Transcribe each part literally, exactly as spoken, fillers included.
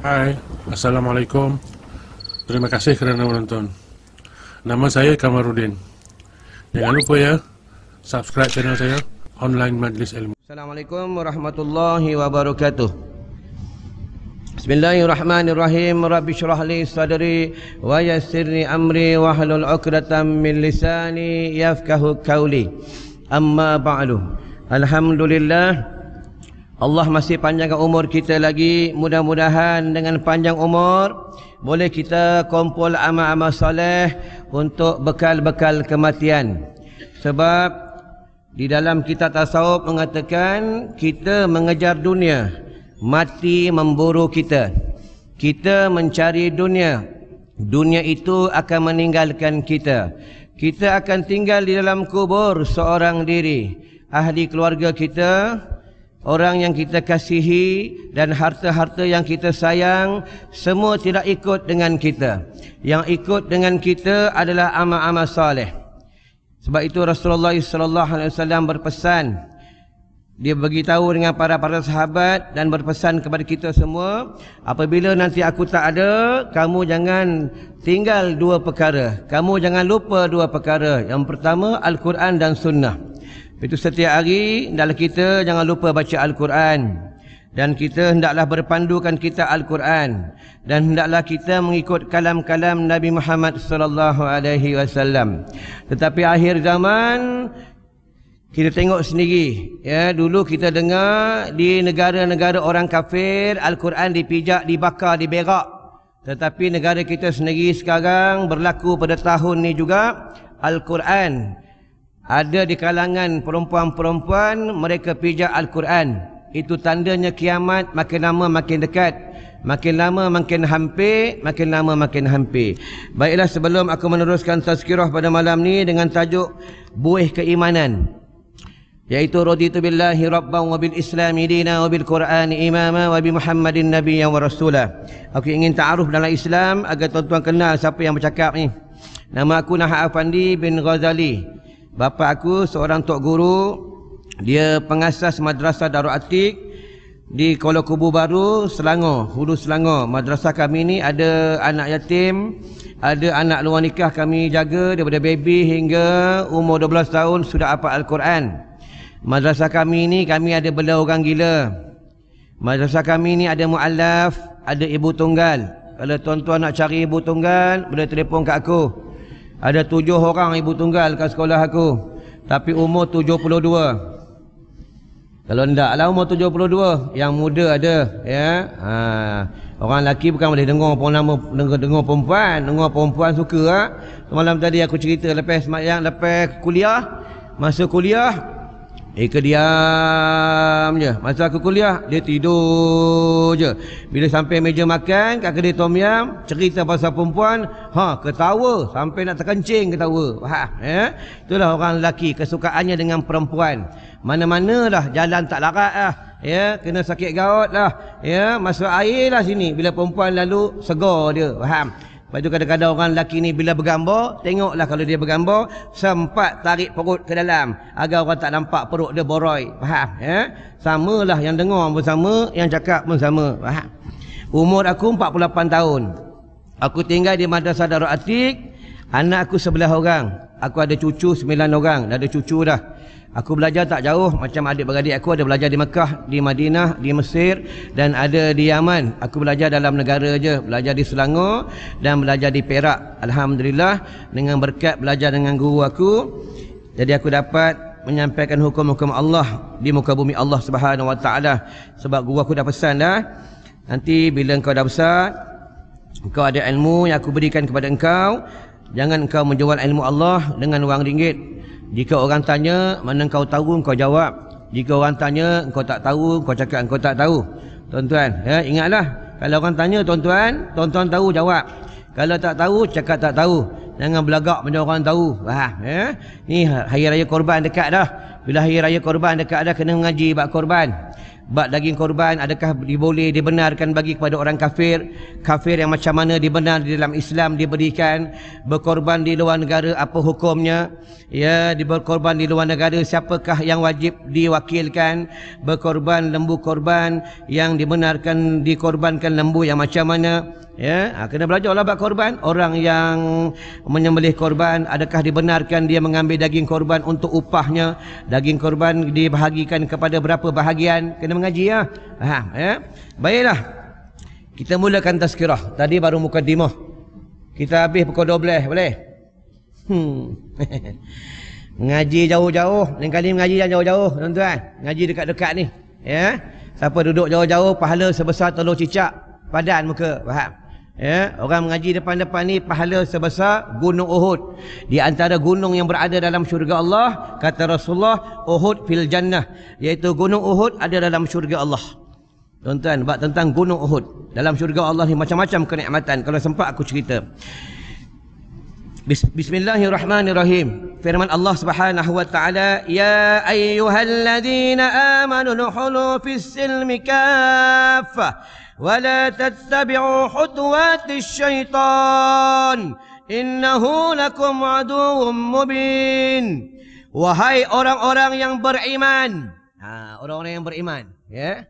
Hai, Assalamualaikum. Terima kasih kerana menonton. Nama saya Kamarudin. Jangan lupa ya, subscribe channel saya, Online Majlis Ilmu. Assalamualaikum warahmatullahi wabarakatuh. Bismillahirrahmanirrahim. Rabbi syrah li sadri wa yassirni amri wahlul 'uqdatam min lisani yafqahu qawli. Amma ba'du. Alhamdulillah, Allah masih panjangkan umur kita lagi. Mudah-mudahan dengan panjang umur boleh kita kumpul amal-amal soleh untuk bekal-bekal kematian. Sebab di dalam kitab tasawuf mengatakan kita mengejar dunia, mati memburu kita. Kita mencari dunia, dunia itu akan meninggalkan kita. Kita akan tinggal di dalam kubur seorang diri. Ahli keluarga kita, orang yang kita kasihi dan harta-harta yang kita sayang, semua tidak ikut dengan kita. Yang ikut dengan kita adalah amal-amal saleh. Sebab itu Rasulullah sallallahu alaihi wasallam berpesan. Dia beritahu dengan para para sahabat dan berpesan kepada kita semua, apabila nanti aku tak ada, kamu jangan tinggal dua perkara. Kamu jangan lupa dua perkara. Yang pertama, Al-Quran dan Sunnah. Itu setiap hari hendaklah kita jangan lupa baca Al-Quran, dan kita hendaklah berpandukan kita Al-Quran, dan hendaklah kita mengikut kalam-kalam Nabi Muhammad sallallahu alaihi wasallam. Tetapi akhir zaman kita tengok sendiri, ya, dulu kita dengar di negara-negara orang kafir Al-Quran dipijak, dibakar, diberak. Tetapi negara kita sendiri sekarang berlaku pada tahun ni juga, Al-Quran ada di kalangan perempuan-perempuan mereka pijak Al-Quran. Itu tandanya kiamat makin lama makin dekat, makin lama makin hampir, makin lama makin hampir. Baiklah, sebelum aku meneruskan tazkirah pada malam ni dengan tajuk buih keimanan, yaitu raditu billahi rabban wa bil islami dina wa bil qur'ani imama wa bi muhammadin nabiyyan wa rasulah. Aku ingin ta'aruf dalam Islam agar tuan-tuan kenal siapa yang bercakap ni. Nama aku Nahar Afandi bin Ghazali. Bapa aku seorang tok guru. Dia pengasas Madrasah Darul Atiq di Kuala Kubu Baru, Selangor, Hulu Selangor. Madrasah kami ni ada anak yatim, ada anak luar nikah kami jaga daripada baby hingga umur dua belas tahun sudah hafal Al-Quran. Madrasah kami ni kami ada belah orang gila. Madrasah kami ni ada mu'allaf, ada ibu tunggal. Kalau tuan-tuan nak cari ibu tunggal, boleh telefon kat aku. Ada tujuh orang ibu tunggal kat sekolah aku, tapi umur tujuh puluh dua. Kalau ndak lah umur tujuh puluh dua, yang muda ada, ya. Ha. Orang lelaki bukan boleh dengar pun nama dengar, dengar perempuan, dengar perempuan suka. Ha? Malam tadi aku cerita lepas yang lepas kuliah, masa kuliah Eka diam je. Masa aku kuliah, dia tidur je. Bila sampai meja makan kat kedai tom yam, cerita pasal perempuan, ha, ketawa sampai nak terkencing ketawa. Faham? Ya? Itulah orang lelaki, kesukaannya dengan perempuan. Mana-mana lah jalan tak larat lah, ya, kena sakit gaut lah, ya, masuk air lah sini. Bila perempuan lalu segar dia. Faham? Lepas tu kadang-kadang orang lelaki ni bila bergambar, tengoklah kalau dia bergambar, sempat tarik perut ke dalam agar orang tak nampak perut dia boroi. Faham? Ya? Samalah yang dengar pun sama, yang cakap pun sama. Faham? Umur aku empat puluh lapan tahun. Aku tinggal di Madrasah Darul Atiq. Anak aku sebelah orang. Aku ada cucu sembilan orang. Dah ada cucu dah. Aku belajar tak jauh, macam adik-beradik aku ada belajar di Mekah, di Madinah, di Mesir, dan ada di Yaman. Aku belajar dalam negara je, belajar di Selangor dan belajar di Perak. Alhamdulillah, dengan berkat belajar dengan guru aku, jadi aku dapat menyampaikan hukum-hukum Allah di muka bumi Allah Subhanahu Wa Taala. Sebab guru aku dah pesan dah, nanti bila engkau dah besar, engkau ada ilmu yang aku berikan kepada engkau, jangan engkau menjual ilmu Allah dengan wang ringgit. Jika orang tanya, mana engkau tahu, engkau jawab. Jika orang tanya, engkau tak tahu, engkau cakap engkau tak tahu. Tuan-tuan, ya, ingatlah, kalau orang tanya tuan-tuan, tuan-tuan tahu, jawab. Kalau tak tahu, cakap tak tahu. Jangan belagak macam orang tahu. Faham? Ya? Ni hari raya korban dekat dah. Bila hari raya korban dekat dah, kena mengaji bab korban. Bak daging korban adakah diboleh dibenarkan bagi kepada orang kafir? Kafir yang macam mana dibenar di dalam Islam diberikan? Berkorban di luar negara apa hukumnya? Ya, di berkorban di luar negara siapakah yang wajib diwakilkan? Berkorban lembu korban yang dibenarkan dikorbankan lembu yang macam mana? Ya, ha, kena belajarlah bab korban. Orang yang menyembelih korban adakah dibenarkan dia mengambil daging korban untuk upahnya? Daging korban dibahagikan kepada berapa bahagian? Kena mengaji ya. Faham ya? Baiklah. Kita mulakan tazkirah. Tadi baru mukadimah. Kita habis pukul dua belas, boleh? Hmm. Ngaji jauh-jauh, lain kali mengaji yang jauh-jauh, tuan-tuan. Ngaji dekat-dekat ni, ya. Siapa duduk jauh-jauh pahala sebesar telur cicak padan muka, faham? Ya, orang mengaji depan-depan ni pahala sebesar gunung Uhud. Di antara gunung yang berada dalam syurga Allah, kata Rasulullah, Uhud fil jannah, iaitu gunung Uhud ada dalam syurga Allah. Tuan-tuan, bab tentang gunung Uhud dalam syurga Allah ni macam-macam kenikmatan. Kalau sempat aku cerita. Bismillahirrahmanirrahim. Firman Allah Subhanahu wa taala, ya ayyuhalladzina amanu dukhulu fis silmi kaffah ولا تتبعوا خطوات الشيطان إنه لكم عدو مبين. Wahai orang-orang yang beriman. Ha, orang-orang yang beriman, ya.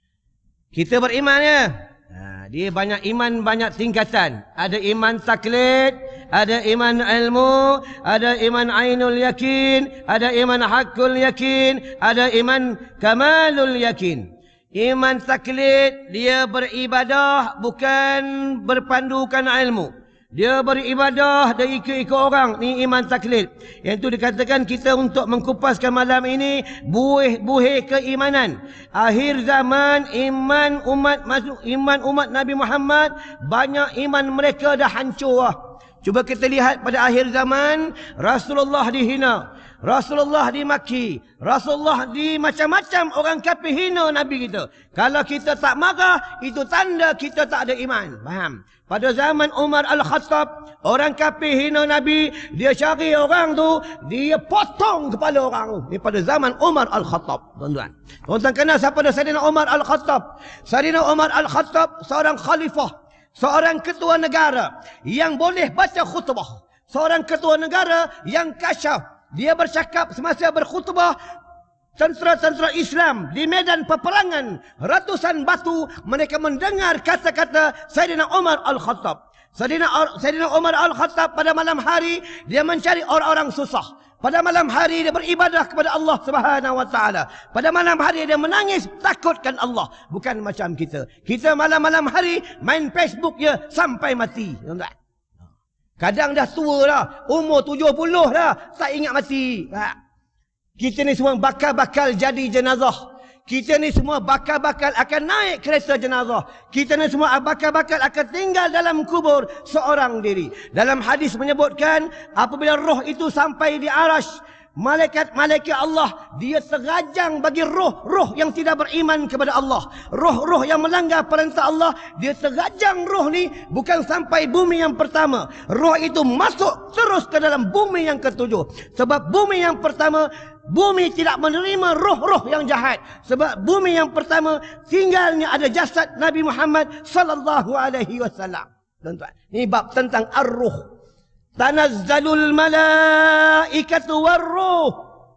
Kita beriman ya. Ha, dia banyak iman, banyak tingkatan. Ada iman taklid, ada iman ilmu, ada iman ainul yakin, ada iman hakul yakin, ada iman kamalul yakin. Iman taklid, dia beribadah bukan berpandukan ilmu. Dia beribadah dan ikut-ikut orang. Ni iman taklid. Yang itu dikatakan kita untuk mengkupaskan malam ini buih-buih keimanan. Akhir zaman iman umat masuk iman umat Nabi Muhammad, banyak iman mereka dah hancur. Cuba kita lihat pada akhir zaman, Rasulullah dihina, Rasulullah dimaki, Rasulullah di macam-macam orang kafir hina Nabi kita. Kalau kita tak marah, itu tanda kita tak ada iman. Faham? Pada zaman Umar Al-Khattab, orang kafir hina Nabi, dia cari orang tu, dia potong kepala orang tu. Ini pada zaman Umar Al-Khattab, tuan-tuan. Tuan-tuan kenal siapa dia Sayyidina Umar Al-Khattab? Sayyidina Umar Al-Khattab seorang khalifah, seorang ketua negara yang boleh baca khutbah, seorang ketua negara yang kasyaf. Dia bercakap semasa berkhutbah, tentera-tentera Islam di medan peperangan, ratusan batu, mereka mendengar kata-kata Sayyidina Umar Al-Khattab. Sayyidina, Sayyidina Umar Al-Khattab pada malam hari dia mencari orang-orang susah. Pada malam hari dia beribadah kepada Allah Subhanahu wa taala. Pada malam hari dia menangis takutkan Allah, bukan macam kita. Kita malam-malam hari main Facebook je sampai mati. Tuan-tuan. Kadang dah tua dah, umur tujuh puluh dah, tak ingat mati. Ha. Kita ni semua bakal-bakal jadi jenazah. Kita ni semua bakal-bakal akan naik kereta jenazah. Kita ni semua bakal-bakal akan tinggal dalam kubur seorang diri. Dalam hadis menyebutkan, apabila roh itu sampai di arash, malaikat-malaikat Allah, dia terajang bagi roh-roh yang tidak beriman kepada Allah. Roh-roh yang melanggar perintah Allah, dia terajang roh ni bukan sampai bumi yang pertama. Roh itu masuk terus ke dalam bumi yang ketujuh. Sebab bumi yang pertama, bumi tidak menerima roh-roh yang jahat. Sebab bumi yang pertama tinggalnya ada jasad Nabi Muhammad sallallahu alaihi wasallam. Tuan-tuan, ini bab tentang ar-ruh. Tanazzalul malaikatu warruh.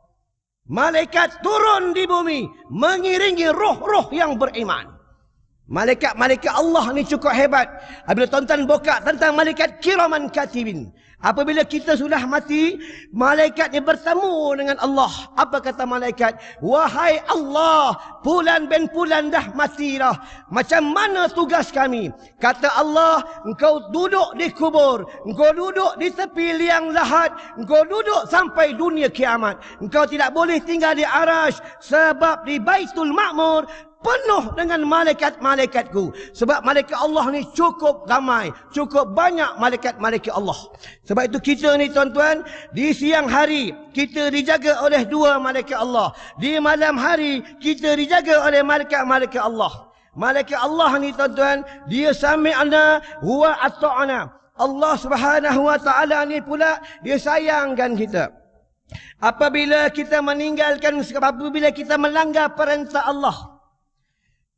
Malaikat turun di bumi mengiringi roh-roh yang beriman. Malaikat-malaikat Allah ni cukup hebat. Apabila tuan-tuan buka tentang malaikat kiraman katibin, apabila kita sudah mati, malaikat ni bertemu dengan Allah. Apa kata malaikat? Wahai Allah, Fulan bin Fulan dah mati dah. Macam mana tugas kami? Kata Allah, engkau duduk di kubur, engkau duduk di tepi liang lahat, engkau duduk sampai dunia kiamat. Engkau tidak boleh tinggal di arash, sebab di Baitul Ma'mur penuh dengan malaikat-malaikatku. Sebab malaikat Allah ni cukup ramai, cukup banyak malaikat-malaikat Allah. Sebab itu kita ni tuan-tuan, di siang hari kita dijaga oleh dua malaikat Allah. Di malam hari kita dijaga oleh malaikat-malaikat Allah. Malaikat Allah ni tuan-tuan, dia sami'na wa ata'na. Allah Subhanahu wa taala ni pula dia sayangkan kita. Apabila kita meninggalkan, apabila kita melanggar perintah Allah,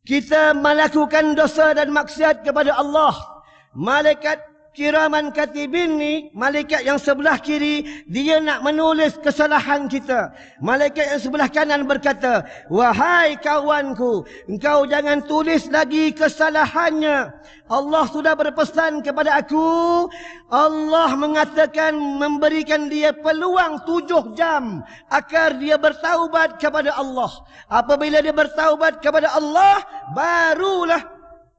kita melakukan dosa dan maksiat kepada Allah, malaikat kiraman katibin ni, malaikat yang sebelah kiri, dia nak menulis kesalahan kita. Malaikat yang sebelah kanan berkata, wahai kawanku, engkau jangan tulis lagi kesalahannya. Allah sudah berpesan kepada aku. Allah mengatakan, memberikan dia peluang tujuh jam agar dia bertaubat kepada Allah. Apabila dia bertaubat kepada Allah, barulah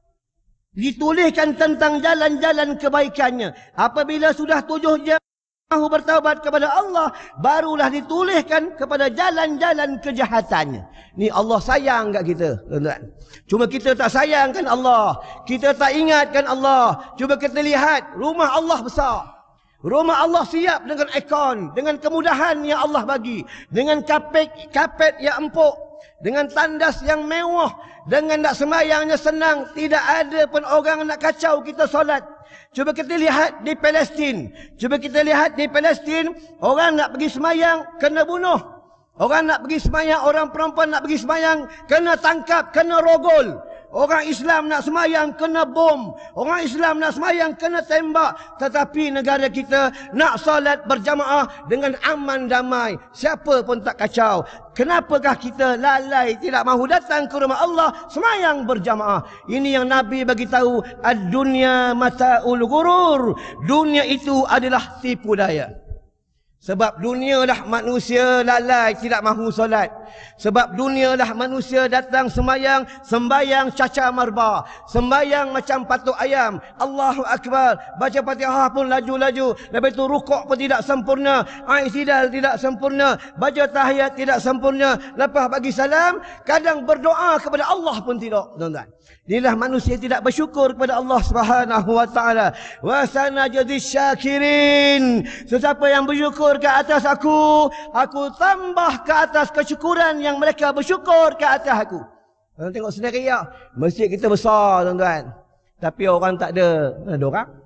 dituliskan tentang jalan-jalan kebaikannya. Apabila sudah tujuh jam mahu bertaubat kepada Allah, barulah dituliskan kepada jalan-jalan kejahatannya. Ni Allah sayang kat kita, tuan-tuan. Cuma kita tak sayangkan Allah, kita tak ingatkan Allah. Cuba kita lihat, rumah Allah besar. Rumah Allah siap dengan aircon, dengan kemudahan yang Allah bagi, dengan kapet kapet yang empuk, dengan tandas yang mewah, dengan nak sembahyangnya senang. Tidak ada pun orang nak kacau kita solat. Cuba kita lihat di Palestin. Cuba kita lihat di Palestin, orang nak pergi sembahyang kena bunuh. Orang nak pergi sembahyang, orang perempuan nak pergi sembahyang kena tangkap, kena rogol. Orang Islam nak sembahyang kena bom. Orang Islam nak sembahyang kena tembak. Tetapi negara kita nak solat berjamaah dengan aman damai. Siapa pun tak kacau. Kenapakah kita lalai tidak mahu datang ke rumah Allah sembahyang berjamaah? Ini yang Nabi bagi tahu, ad-dunya mata'ul ghurur. Dunia itu adalah tipu daya. Sebab dunia dah manusia lalai tidak mahu solat. Sebab dunia dah manusia datang sembayang, sembayang caca marba, sembayang macam patuk ayam. Allahu Akbar, baca Fatihah pun laju-laju, lepas itu rukuk pun tidak sempurna, i'tidal tidak sempurna, baca tahiyat tidak sempurna, lepas bagi salam, kadang berdoa kepada Allah pun tidak, tuan-tuan. Inilah manusia tidak bersyukur kepada Allah Subhanahu wa taala. Wa sanajzi syakirin. Sesiapa yang bersyukur ke atas aku, aku tambah ke atas kesyukuran yang mereka bersyukur ke atas aku. Tuan tengok sendiri ya, masjid kita besar, tuan-tuan. Tapi orang tak ada. Mana ada orang?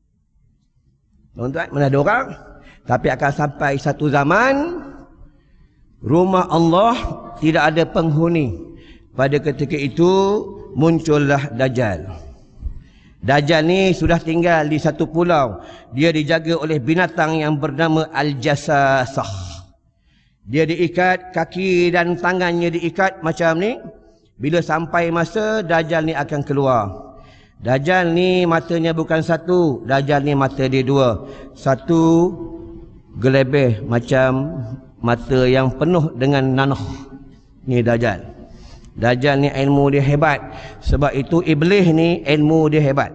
Tuan-tuan, mana ada orang? Tapi akan sampai satu zaman rumah Allah tidak ada penghuni. Pada ketika itu muncullah Dajjal. Dajjal ni sudah tinggal di satu pulau. Dia dijaga oleh binatang yang bernama Al-Jassasah. Dia diikat, kaki dan tangannya diikat macam ni. Bila sampai masa, Dajjal ni akan keluar. Dajjal ni matanya bukan satu, Dajjal ni mata dia dua. Satu gelebeh macam mata yang penuh dengan nanah. Ni Dajjal. Dajjal ni ilmu dia hebat. Sebab itu Iblis ni ilmu dia hebat.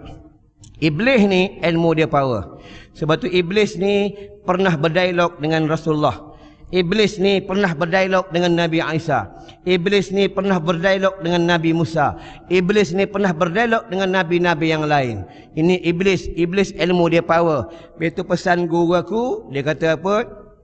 Iblis ni ilmu dia power. Sebab tu Iblis ni pernah berdialog dengan Rasulullah. Iblis ni pernah berdialog dengan Nabi Isa. Iblis ni pernah berdialog dengan Nabi Musa. Iblis ni pernah berdialog dengan nabi-nabi yang lain. Ini Iblis. Iblis ilmu dia power. Itu pesan guru aku. Dia kata apa?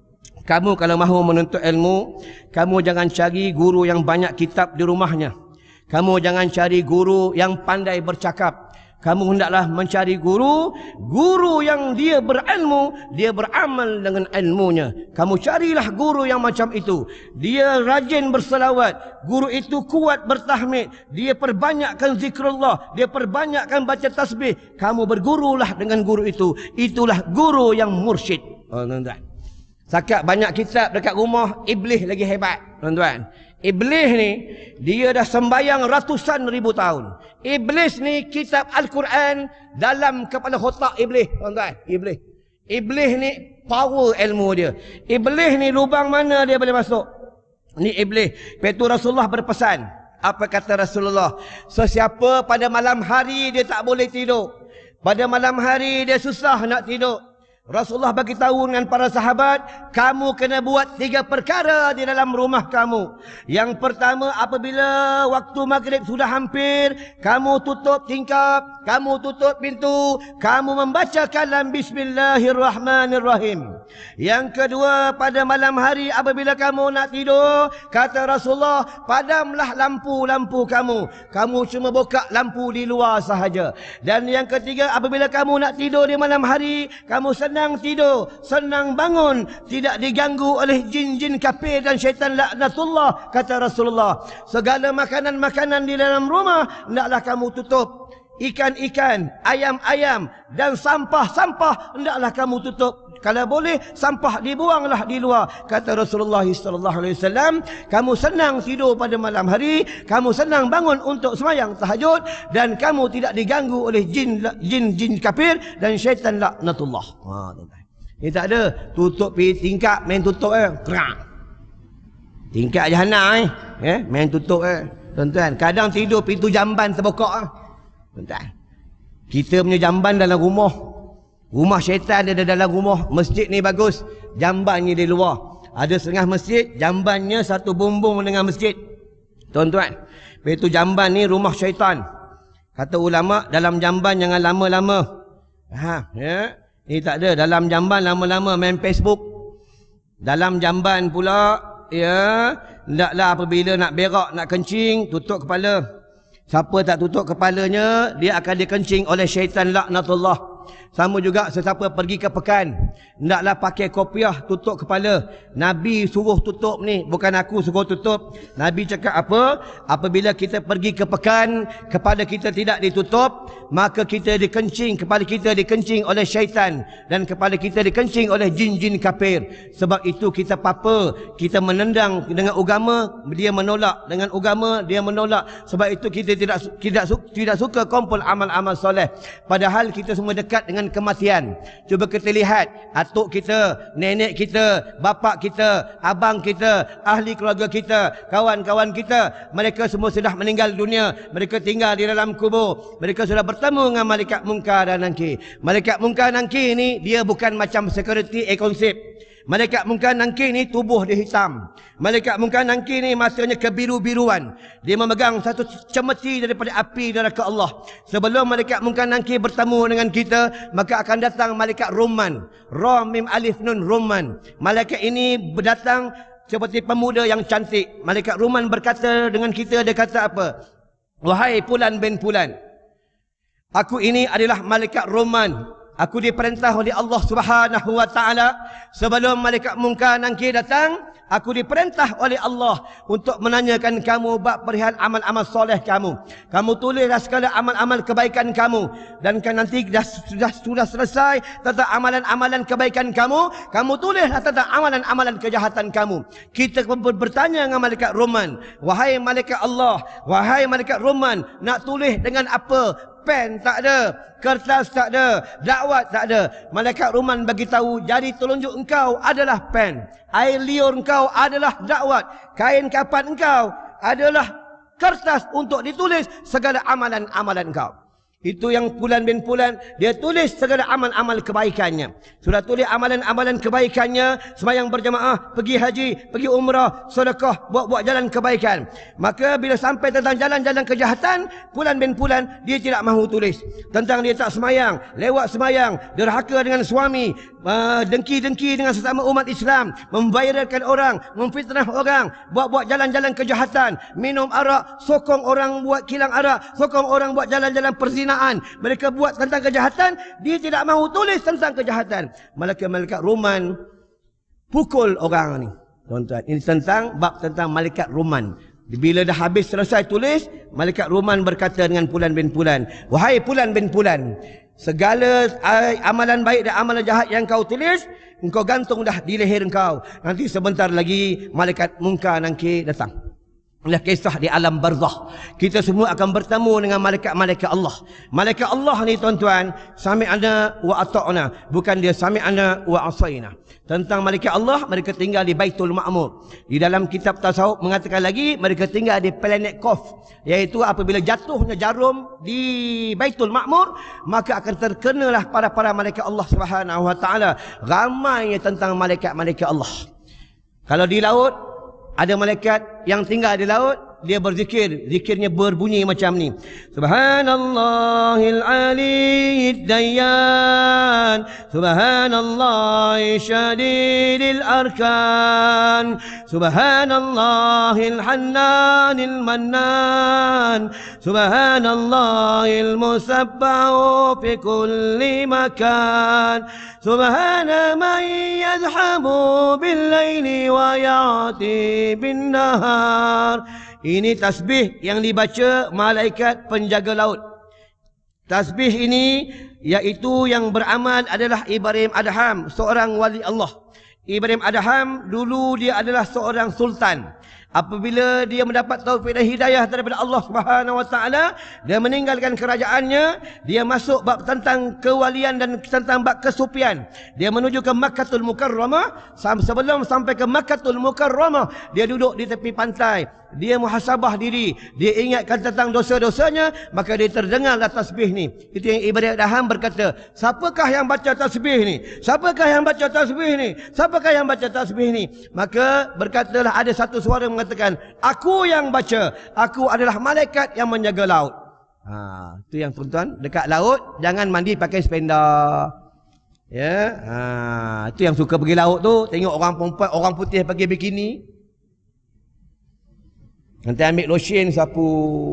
Kamu kalau mahu menuntut ilmu, kamu jangan cari guru yang banyak kitab di rumahnya. Kamu jangan cari guru yang pandai bercakap. Kamu hendaklah mencari guru, guru yang dia berilmu, dia beramal dengan ilmunya. Kamu carilah guru yang macam itu. Dia rajin berselawat, guru itu kuat bertahmid, dia perbanyakkan zikrullah, dia perbanyakkan baca tasbih. Kamu bergurulah dengan guru itu. Itulah guru yang mursyid. Oh, tuan-tuan. Sakat banyak kitab dekat rumah, Iblis lagi hebat, tuan-tuan. Iblis ni, dia dah sembayang ratusan ribu tahun. Iblis ni, kitab Al-Quran dalam kepala otak Iblis, tuan-tuan. Iblis. Iblis ni, power ilmu dia. Iblis ni, lubang mana dia boleh masuk? Ni Iblis. Lepas tu Rasulullah berpesan. Apa kata Rasulullah? Sesiapa pada malam hari dia tak boleh tidur. Pada malam hari dia susah nak tidur. Rasulullah bagi tahu dengan para sahabat, kamu kena buat tiga perkara di dalam rumah kamu. Yang pertama, apabila waktu maghrib sudah hampir, kamu tutup tingkap, kamu tutup pintu, kamu membaca kalam Bismillahirrahmanirrahim. Yang kedua, pada malam hari apabila kamu nak tidur, kata Rasulullah, padamlah lampu-lampu kamu. Kamu cuma buka lampu di luar sahaja. Dan yang ketiga, apabila kamu nak tidur di malam hari, kamu senang senang tidur, senang bangun, tidak diganggu oleh jin-jin kafir dan syaitan laknatullah, kata Rasulullah. Segala makanan-makanan di dalam rumah hendaklah kamu tutup. Ikan-ikan, ayam-ayam dan sampah-sampah hendaklah kamu tutup. Kalau boleh, sampah dibuanglah di luar. Kata Rasulullah sallallahu alaihi wasallam, kamu senang tidur pada malam hari, kamu senang bangun untuk sembahyang tahajud, dan kamu tidak diganggu oleh jin jin jin kafir dan syaitan laknatullah. Ha, tuan-tuan. Ini tak ada tutup pergi tingkap main tutup eh. Kerak. Tingkap jahanam eh. Eh, main tutup eh. Tuan-tuan, kadang tidur pintu jamban terbuka eh. Tuan-tuan, kita punya jamban dalam rumah. Rumah syaitan ada dalam rumah. Masjid ni bagus, jambannya di luar. Ada setengah masjid, jambannya satu bumbung dengan masjid. Tuan-tuan, itu jamban ni rumah syaitan. Kata ulama, dalam jamban jangan lama-lama. Ha, ya. Ni tak ada, dalam jamban lama-lama main Facebook. Dalam jamban pula, ya, hendaklah apabila nak berak, nak kencing, tutup kepala. Siapa tak tutup kepalanya, dia akan dikencing oleh syaitan laknatullah. Sama juga sesiapa pergi ke pekan, hendaklah pakai kopiah tutup kepala. Nabi suruh tutup ni, bukan aku suruh tutup. Nabi cakap apa? Apabila kita pergi ke pekan, kepala kita tidak ditutup, maka kita dikencing, kepala kita dikencing oleh syaitan, dan kepala kita dikencing oleh jin-jin kafir. Sebab itu kita apa? Kita menendang dengan agama, dia menolak. Dengan agama, dia menolak. Sebab itu kita tidak tidak tidak suka kumpul amal-amal soleh. Padahal kita semua dekat dengan kematian. Cuba kita lihat, atuk kita, nenek kita, bapa kita, abang kita, ahli keluarga kita, kawan-kawan kita, mereka semua sudah meninggal dunia. Mereka tinggal di dalam kubur. Mereka sudah bertemu dengan malaikat munkar dan nakir. Malaikat munkar dan nakir ni, dia bukan macam security ekonsip. Malaikat munkar nangkir ni tubuh dia hitam. Malaikat munkar nangkir ni matanya kebiru-biruan. Dia memegang satu cemeti daripada api neraka Allah. Sebelum malaikat munkar nangkir bertemu dengan kita, maka akan datang malaikat Roman. Ra mim alif nun Roman. Malaikat ini berdatang seperti pemuda yang cantik. Malaikat Roman berkata dengan kita, dia kata apa? Wahai Fulan bin Fulan, aku ini adalah malaikat Roman. Aku diperintah oleh Allah Subhanahu wa taala sebelum malaikat munkar nangkir datang, aku diperintah oleh Allah untuk menanyakan kamu bab perihal amal-amal soleh kamu. Kamu tulislah segala amal-amal kebaikan kamu, dan kan nanti dah sudah sudah selesai tentang amalan-amalan kebaikan kamu, kamu tulislah tentang amalan-amalan kejahatan kamu. Kita bertanya dengan malaikat Roman, wahai malaikat Allah, wahai malaikat Roman, nak tulis dengan apa? Pen tak ada, kertas tak ada, dakwat tak ada. Malaikat Roman bagi tahu, jari telunjuk engkau adalah pen, air liur engkau adalah dakwat, kain kapan engkau adalah kertas untuk ditulis segala amalan-amalan engkau. Itu yang Fulan bin Fulan, dia tulis segala amal-amal kebaikannya. Sudah tulis amalan-amalan kebaikannya, sembahyang berjamaah, pergi haji, pergi umrah, sedekah, buat-buat jalan kebaikan. Maka bila sampai tentang jalan-jalan kejahatan, Fulan bin Fulan, dia tidak mahu tulis. Tentang dia tak sembahyang, lewat sembahyang, derhaka dengan suami, dengki-dengki dengan sesama umat Islam, memviralkan orang, memfitnah orang, buat-buat jalan-jalan kejahatan, minum arak, sokong orang buat kilang arak, sokong orang buat jalan-jalan perzinahan. Mereka buat tentang kejahatan, dia tidak mahu tulis tentang kejahatan. Malaikat-malaikat Roman pukul orang ni. Tuan-tuan, ini tentang bab tentang malaikat Roman. Bila dah habis selesai tulis, malaikat Roman berkata dengan Fulan bin Fulan, wahai Fulan bin Fulan, segala amalan baik dan amalan jahat yang kau tulis, engkau gantung dah di leher engkau. Nanti sebentar lagi malaikat munkar nangkir datang. Inilah kisah di alam barzakh. Kita semua akan bertemu dengan malaikat-malaikat Allah. Malaikat Allah ni tuan-tuan, sami'ana wa ata'na, bukan dia sami'ana wa asayna. Tentang malaikat Allah, mereka tinggal di Baitul Ma'mur. Di dalam kitab tasawuf mengatakan lagi, mereka tinggal di planet Qaf, iaitu apabila jatuhnya jarum di Baitul Ma'mur, maka akan terkenalah para-para malaikat Allah Subhanahu wa taala. Ramainya tentang malaikat-malaikat Allah. Kalau di laut, ada malaikat yang tinggal di laut, dia berzikir, zikirnya berbunyi macam ni. Subhanallahil aliyyid dayyan, subhanallahi syadidil arkan, subhanallahil hannanil mannan, subhanallahil musabbahu fi kulli makan, subhana man yadhabu bil laili wa ya'ti bin nahar. Ini tasbih yang dibaca malaikat penjaga laut. Tasbih ini iaitu yang beramal adalah Ibrahim Adham, seorang wali Allah. Ibrahim Adham dulu dia adalah seorang sultan. Apabila dia mendapat taufik dan hidayah daripada Allah Subhanahu wa taala, dia meninggalkan kerajaannya, dia masuk bab tentang kewalian dan tentang bab kesufian. Dia menuju ke Makkatul Mukarramah. Sebelum sampai ke Makkatul Mukarramah, dia duduk di tepi pantai. Dia muhasabah diri, dia ingatkan tentang dosa-dosanya, maka dia terdengarlah tasbih ni. Itu yang Ibrahim Adham berkata, siapakah yang baca tasbih ni? Siapakah yang baca tasbih ni? Siapakah yang baca tasbih ni? Maka berkatalah ada satu suara mengatakan, aku yang baca, aku adalah malaikat yang menjaga laut. Ha, itu yang tuan-tuan, dekat laut jangan mandi pakai spender. Ya, ha, itu yang suka pergi laut tu, tengok orang perempuan, orang putih pakai bikini. Nanti ambil lotion sapu.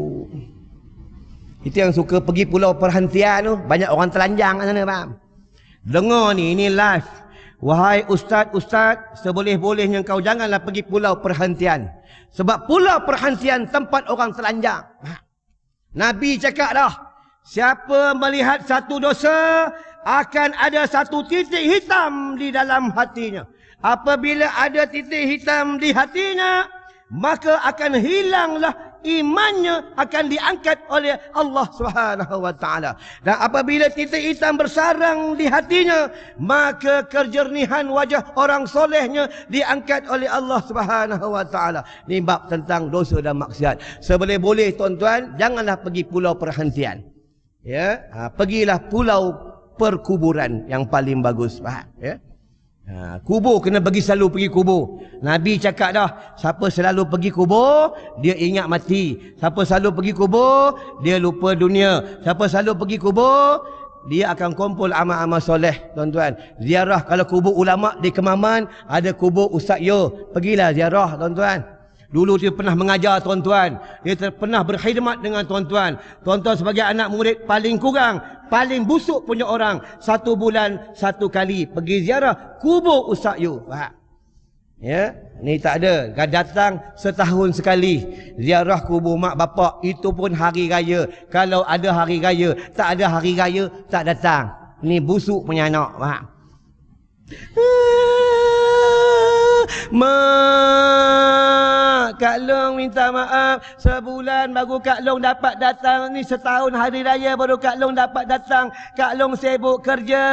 Itu yang suka pergi pulau perhentian tu. Banyak orang telanjang kat sana, faham? Dengar ni, ini live. Wahai ustaz-ustaz, seboleh-bolehnya kau janganlah pergi pulau perhentian. Sebab pulau perhentian tempat orang telanjang. Nabi cakap dah, siapa melihat satu dosa, akan ada satu titik hitam di dalam hatinya. Apabila ada titik hitam di hatinya, maka akan hilanglah imannya, akan diangkat oleh Allah Subhanahu wa taala. Dan apabila titik hitam bersarang di hatinya, maka kejernihan wajah orang solehnya diangkat oleh Allah Subhanahu wa taala. Ini bab tentang dosa dan maksiat. Seboleh-boleh tuan-tuan, janganlah pergi pulau perhentian. Ya, ha, pergilah pulau perkuburan yang paling bagus, faham? Ya. Ha, kubur kena pergi, selalu pergi kubur. Nabi cakap dah, siapa selalu pergi kubur, dia ingat mati. Siapa selalu pergi kubur, dia lupa dunia. Siapa selalu pergi kubur, dia akan kumpul amal-amal soleh, tuan-tuan. Ziarah, kalau kubur ulama di Kemaman, ada kubur Ustaz Yo, pergilah ziarah, tuan-tuan. Dulu dia pernah mengajar tuan-tuan, dia pernah berkhidmat dengan tuan-tuan. Tuan-tuan sebagai anak murid, paling kurang, paling busuk punya orang, satu bulan satu kali pergi ziarah kubur Ustaz Yu. Faham? Ya, ni tak ada. Datang setahun sekali ziarah kubur mak bapak, itu pun hari raya. Kalau ada hari raya, tak ada hari raya, tak datang. Ni busuk punya anak. Faham? Mak, Kak Long minta maaf, sebulan baru Kak Long dapat datang. Ni setahun hari raya baru Kak Long dapat datang. Kak Long sibuk kerja.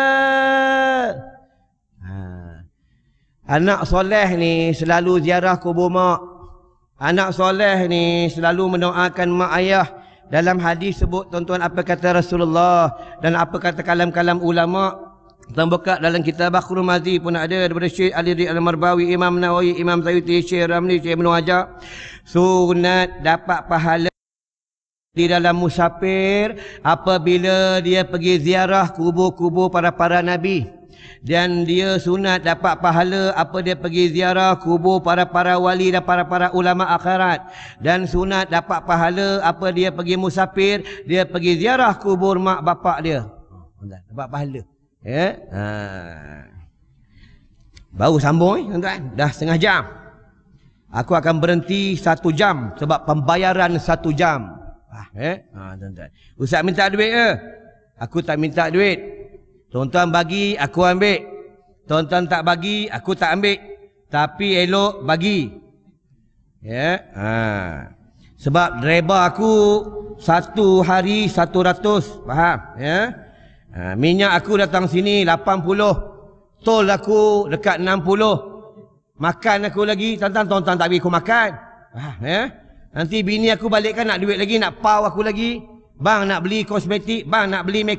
Ha. Anak soleh ni selalu ziarah kubur mak. Anak soleh ni selalu mendoakan mak ayah. Dalam hadis sebut, tuan-tuan, apa kata Rasulullah dan apa kata kalam-kalam ulama'. Kita buka dalam kitab Akhrul Mazi pun ada, daripada Syekh Ali Al-Marbawi, Imam Nawawi, Imam Sayuti, Syekh Ramli, Syekh Ibn Hajar. Sunat dapat pahala di dalam musafir apabila dia pergi ziarah kubur-kubur para para nabi. Dan dia sunat dapat pahala apa dia pergi ziarah kubur para para wali dan para para ulama akhirat. Dan sunat dapat pahala apa dia pergi musafir, dia pergi ziarah kubur mak bapak dia. Dapat pahala. Ya, ha. Baru sambung, eh, tuan-tuan. Dah setengah jam. Aku akan berhenti satu jam sebab pembayaran satu jam. Ah, eh, ha, tuan-tuan. Ustaz minta duit ke? Aku tak minta duit. Tuan-tuan bagi, aku ambil. Tuan-tuan tak bagi, aku tak ambil. Tapi elok bagi. Ya, ha. Sebab reba aku satu hari satu ratus, faham? Ya. Ha, minyak aku datang sini lapan puluh, tol aku dekat enam puluh, makan aku lagi, tuan-tuan, tuan-tuan tak bagi aku makan. Ha, ya? Nanti bini aku balikkan nak duit lagi, nak pau aku lagi. Bang nak beli kosmetik, bang nak beli make up.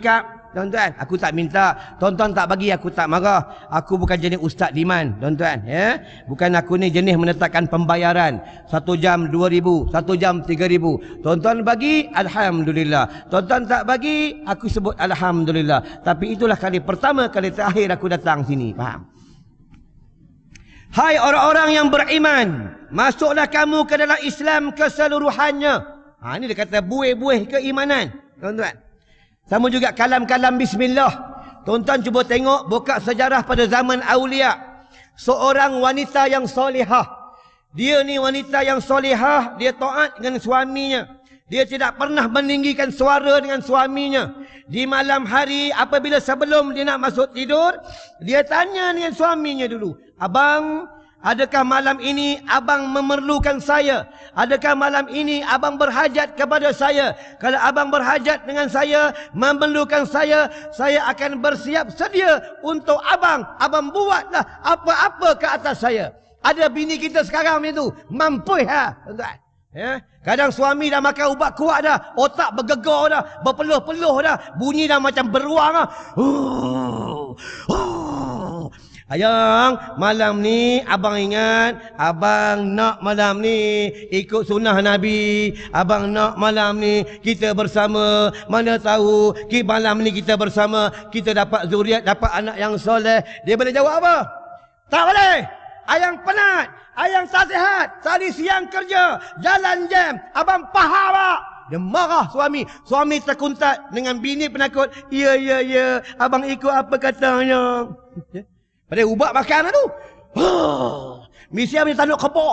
tuan-tuan. Aku tak minta, tuan-tuan tak bagi, aku tak marah. Aku bukan jenis ustaz demand, tuan-tuan, ya. Bukan aku ni jenis menetapkan pembayaran satu jam dua ribu, satu jam tiga ribu. Tuan-tuan bagi, alhamdulillah. Tuan-tuan tak bagi, aku sebut alhamdulillah. Tapi itulah kali pertama, kali terakhir aku datang sini, faham? Hai orang-orang yang beriman, masuklah kamu ke dalam Islam keseluruhannya. Ha, ini dia kata buih-buih keimanan, tuan-tuan. Sama juga kalam-kalam bismillah. Tuan-tuan cuba tengok, buka sejarah pada zaman Aulia. Seorang wanita yang solehah. Dia ni wanita yang solehah, dia taat dengan suaminya. Dia tidak pernah meninggikan suara dengan suaminya. Di malam hari apabila sebelum dia nak masuk tidur, dia tanya dengan suaminya dulu, "Abang, adakah malam ini abang memerlukan saya? Adakah malam ini abang berhajat kepada saya? Kalau abang berhajat dengan saya, memerlukan saya, saya akan bersiap sedia untuk abang. Abang buatlah apa-apa ke atas saya." Ada bini kita sekarang ni tu, mampu ha, tuan-tuan. Ya, kadang suami dah makan ubat kuat dah, otak bergegar dah, berpeluh-peluh dah, bunyi dah macam beruang dah. Oh, oh. Ayang, malam ni abang ingat, abang nak malam ni ikut sunnah Nabi. Abang nak malam ni kita bersama. Mana tahu ki malam ni kita bersama, kita dapat zuriat, dapat anak yang soleh. Dia boleh jawab apa? Tak boleh. Ayang penat, ayang tak sihat, tadi siang kerja, jalan jam, abang faham tak? Dia marah suami. Suami terkuntat dengan bini penakut. Ya, ya, ya, abang ikut apa katanya. Pada ubat makan tu. Misi abang tanduk kepok.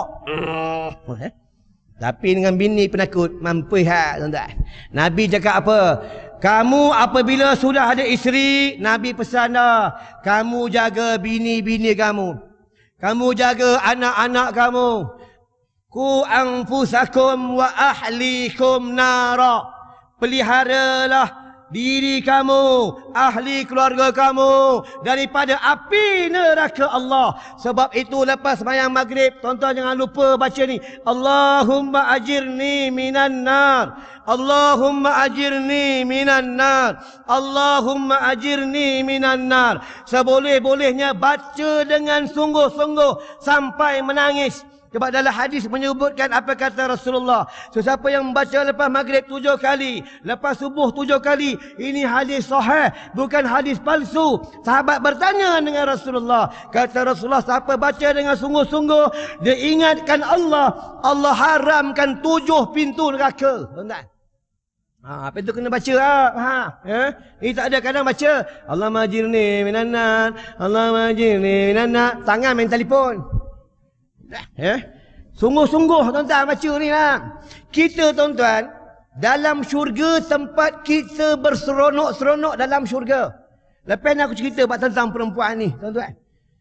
Tapi dengan bini penakut, mampu ha, tuan-tuan. Nabi cakap apa? Kamu apabila sudah ada isteri, Nabi pesan dah, kamu jaga bini-bini kamu. Kamu jaga anak-anak kamu. Ku anfusakum wa ahlikum nara. Peliharalah diri kamu, ahli keluarga kamu daripada api neraka Allah. Sebab itu lepas sembahyang maghrib, tuan-tuan jangan lupa baca ni, Allahumma ajirni minan nar, Allahumma ajirni minan nar, Allahumma ajirni minan nar. Seboleh-bolehnya baca dengan sungguh-sungguh sampai menangis. Sebab dalam hadis menyebutkan apa kata Rasulullah. Sesiapa yang membaca lepas maghrib tujuh kali, lepas subuh tujuh kali. Ini hadis sahih, bukan hadis palsu. Sahabat bertanya dengan Rasulullah. Kata Rasulullah, siapa baca dengan sungguh-sungguh, dia ingatkan Allah, Allah haramkan tujuh pintu neraka. Tuan-tuan. Ha, apa itu kena baca ha? Ha? Ya? Ini tak ada kadang baca Allah majirni minan nar, Allah majirni minan nar, tangan main telefon. Ya? Sungguh-sungguh tuan-tuan baca ni lah. Kita tuan-tuan, dalam syurga tempat kita berseronok-seronok dalam syurga. Lepas ni aku cerita tentang perempuan ni tuan-tuan.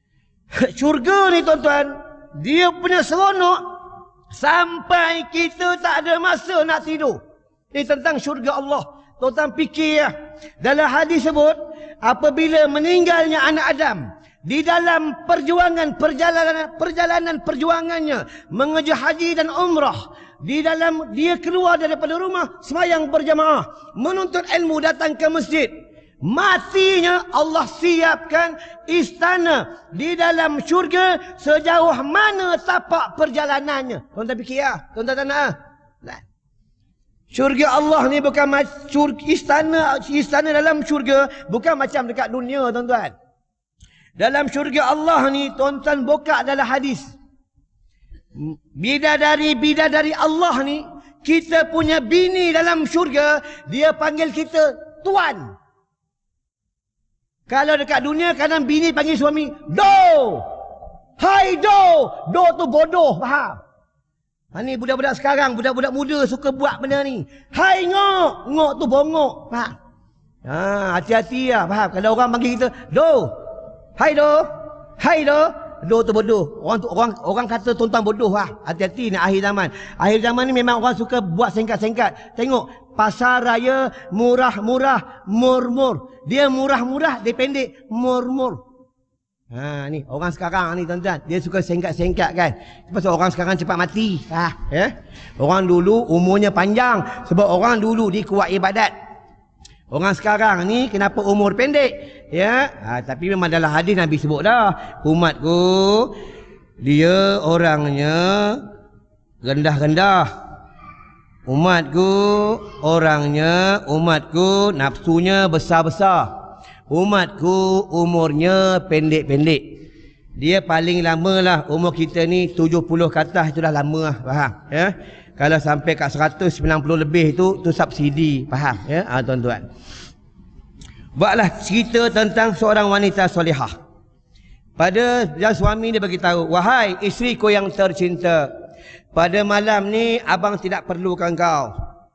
Syurga ni tuan-tuan, dia punya seronok sampai kita tak ada masa nak tidur. Ini tentang syurga Allah. Tuan-tuan fikir ya. Dalam hadis sebut, apabila meninggalnya anak Adam, di dalam perjuangan perjalanan perjalanan perjuangannya mengejar haji dan umrah, di dalam dia keluar daripada rumah sembahyang berjamaah, menuntut ilmu, datang ke masjid, matinya Allah siapkan istana di dalam syurga sejauh mana tapak perjalanannya. Tuan-tuan fikir ya, tuan-tuan tak nak? Syurga Allah ni bukan syurga, istana istana dalam syurga bukan macam dekat dunia tuan-tuan. Dalam syurga Allah ni tuan-tuan buka dalam hadis, bidadari-bidadari Allah ni, kita punya bini dalam syurga, dia panggil kita tuan. Kalau dekat dunia kadang bini panggil suami do. Hai do. Do tu bodoh, faham? Ha, ni budak-budak sekarang, budak-budak muda suka buat benda ni. Hai ngok. Ngok tu bongok, faham? Ha, hati-hati lah, faham? Kalau orang panggil kita do, hai do, hai do, do tu bodoh. Orang tu, orang orang kata tuan-tuan bodoh lah. Hati-hati ni akhir zaman. Akhir zaman ni memang orang suka buat singkat-singkat. Tengok pasar raya murah-murah, mur-mur. Dia murah-murah, dia pendek, mur-mur. Ha ni orang sekarang ni tuan-tuan, dia suka singkat-singkat kan. Pasal orang sekarang cepat mati. Ha, ya. Orang dulu umurnya panjang sebab orang dulu dia kuat ibadat. Orang sekarang ni kenapa umur pendek? Ya, ha, tapi memang dalam hadis Nabi sebut dah, umatku dia orangnya rendah-rendah. Umatku orangnya, umatku nafsunya besar-besar. Umatku umurnya pendek-pendek. Dia paling lama lah umur kita ni tujuh puluh ke atas, itu dah lama lah, faham? Ya? Kalau sampai kat seratus sembilan puluh lebih tu, tu subsidi, faham? Ya, ha, tuan-tuan. Buatlah cerita tentang seorang wanita solehah. Pada yang suami dia bagi tahu, wahai isteriku yang tercinta, pada malam ni abang tidak perlukan kau.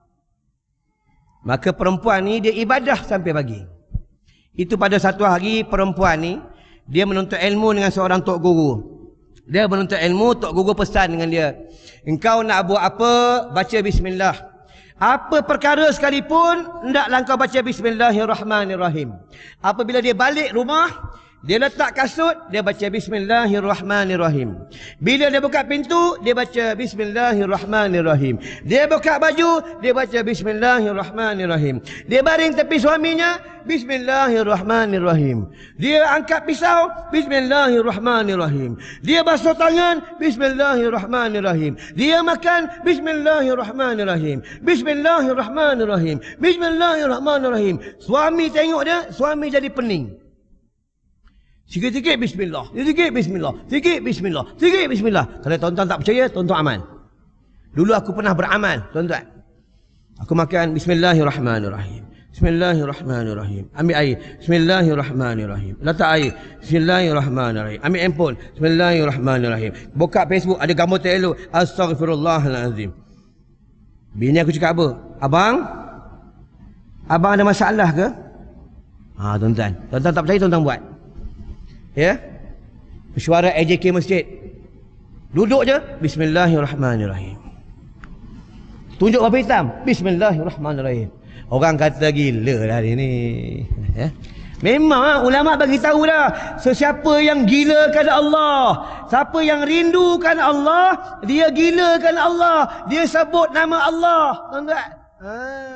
Maka perempuan ni dia ibadah sampai pagi. Itu pada satu hari perempuan ni dia menuntut ilmu dengan seorang tok guru. Dia menuntut ilmu, tok guru pesan dengan dia, engkau nak buat apa, baca bismillah. Apa perkara sekalipun, hendaklah engkau baca bismillahirrahmanirrahim. Apabila dia balik rumah, dia letak kasut, dia baca bismillahirrahmanirrahim. Bila dia buka pintu, dia baca bismillahirrahmanirrahim. Dia buka baju, dia baca bismillahirrahmanirrahim. Dia baring tepi suaminya, bismillahirrahmanirrahim. Dia angkat pisau, bismillahirrahmanirrahim. Dia basuh tangan, bismillahirrahmanirrahim. Dia makan, bismillahirrahmanirrahim. Bismillahirrahmanirrahim. Bismillahirrahmanirrahim. Suami tengok dia, suami jadi pening. Sikit-sikit bismillah, sikit bismillah, sikit bismillah, sikit bismillah. Kalau tuan-tuan tak percaya, tuan-tuan amal. Dulu aku pernah beramal, tuan-tuan. Aku makan bismillahirrahmanirrahim. Bismillahirrahmanirrahim. Ambil air, bismillahirrahmanirrahim. Letak air, bismillahirrahmanirrahim. Ambil handphone, bismillahirrahmanirrahim. Buka Facebook, ada gambar tak elok, astaghfirullahalazim. Bini aku cakap apa? Abang, abang ada masalah ke? Ha, tuan-tuan. Tuan-tuan tak percaya, tuan-tuan buat. Ya, mesyuarat A J K masjid, duduk je, bismillahirrahmanirrahim. Tunjuk bapa hitam, bismillahirrahmanirrahim. Orang kata gila lah dia ni. Ya? Memang ulama bagi tahu dah, sesiapa yang gilakan Allah, siapa yang rindukan Allah, dia gilakan Allah, dia sebut nama Allah. Tuan-tuan, ha.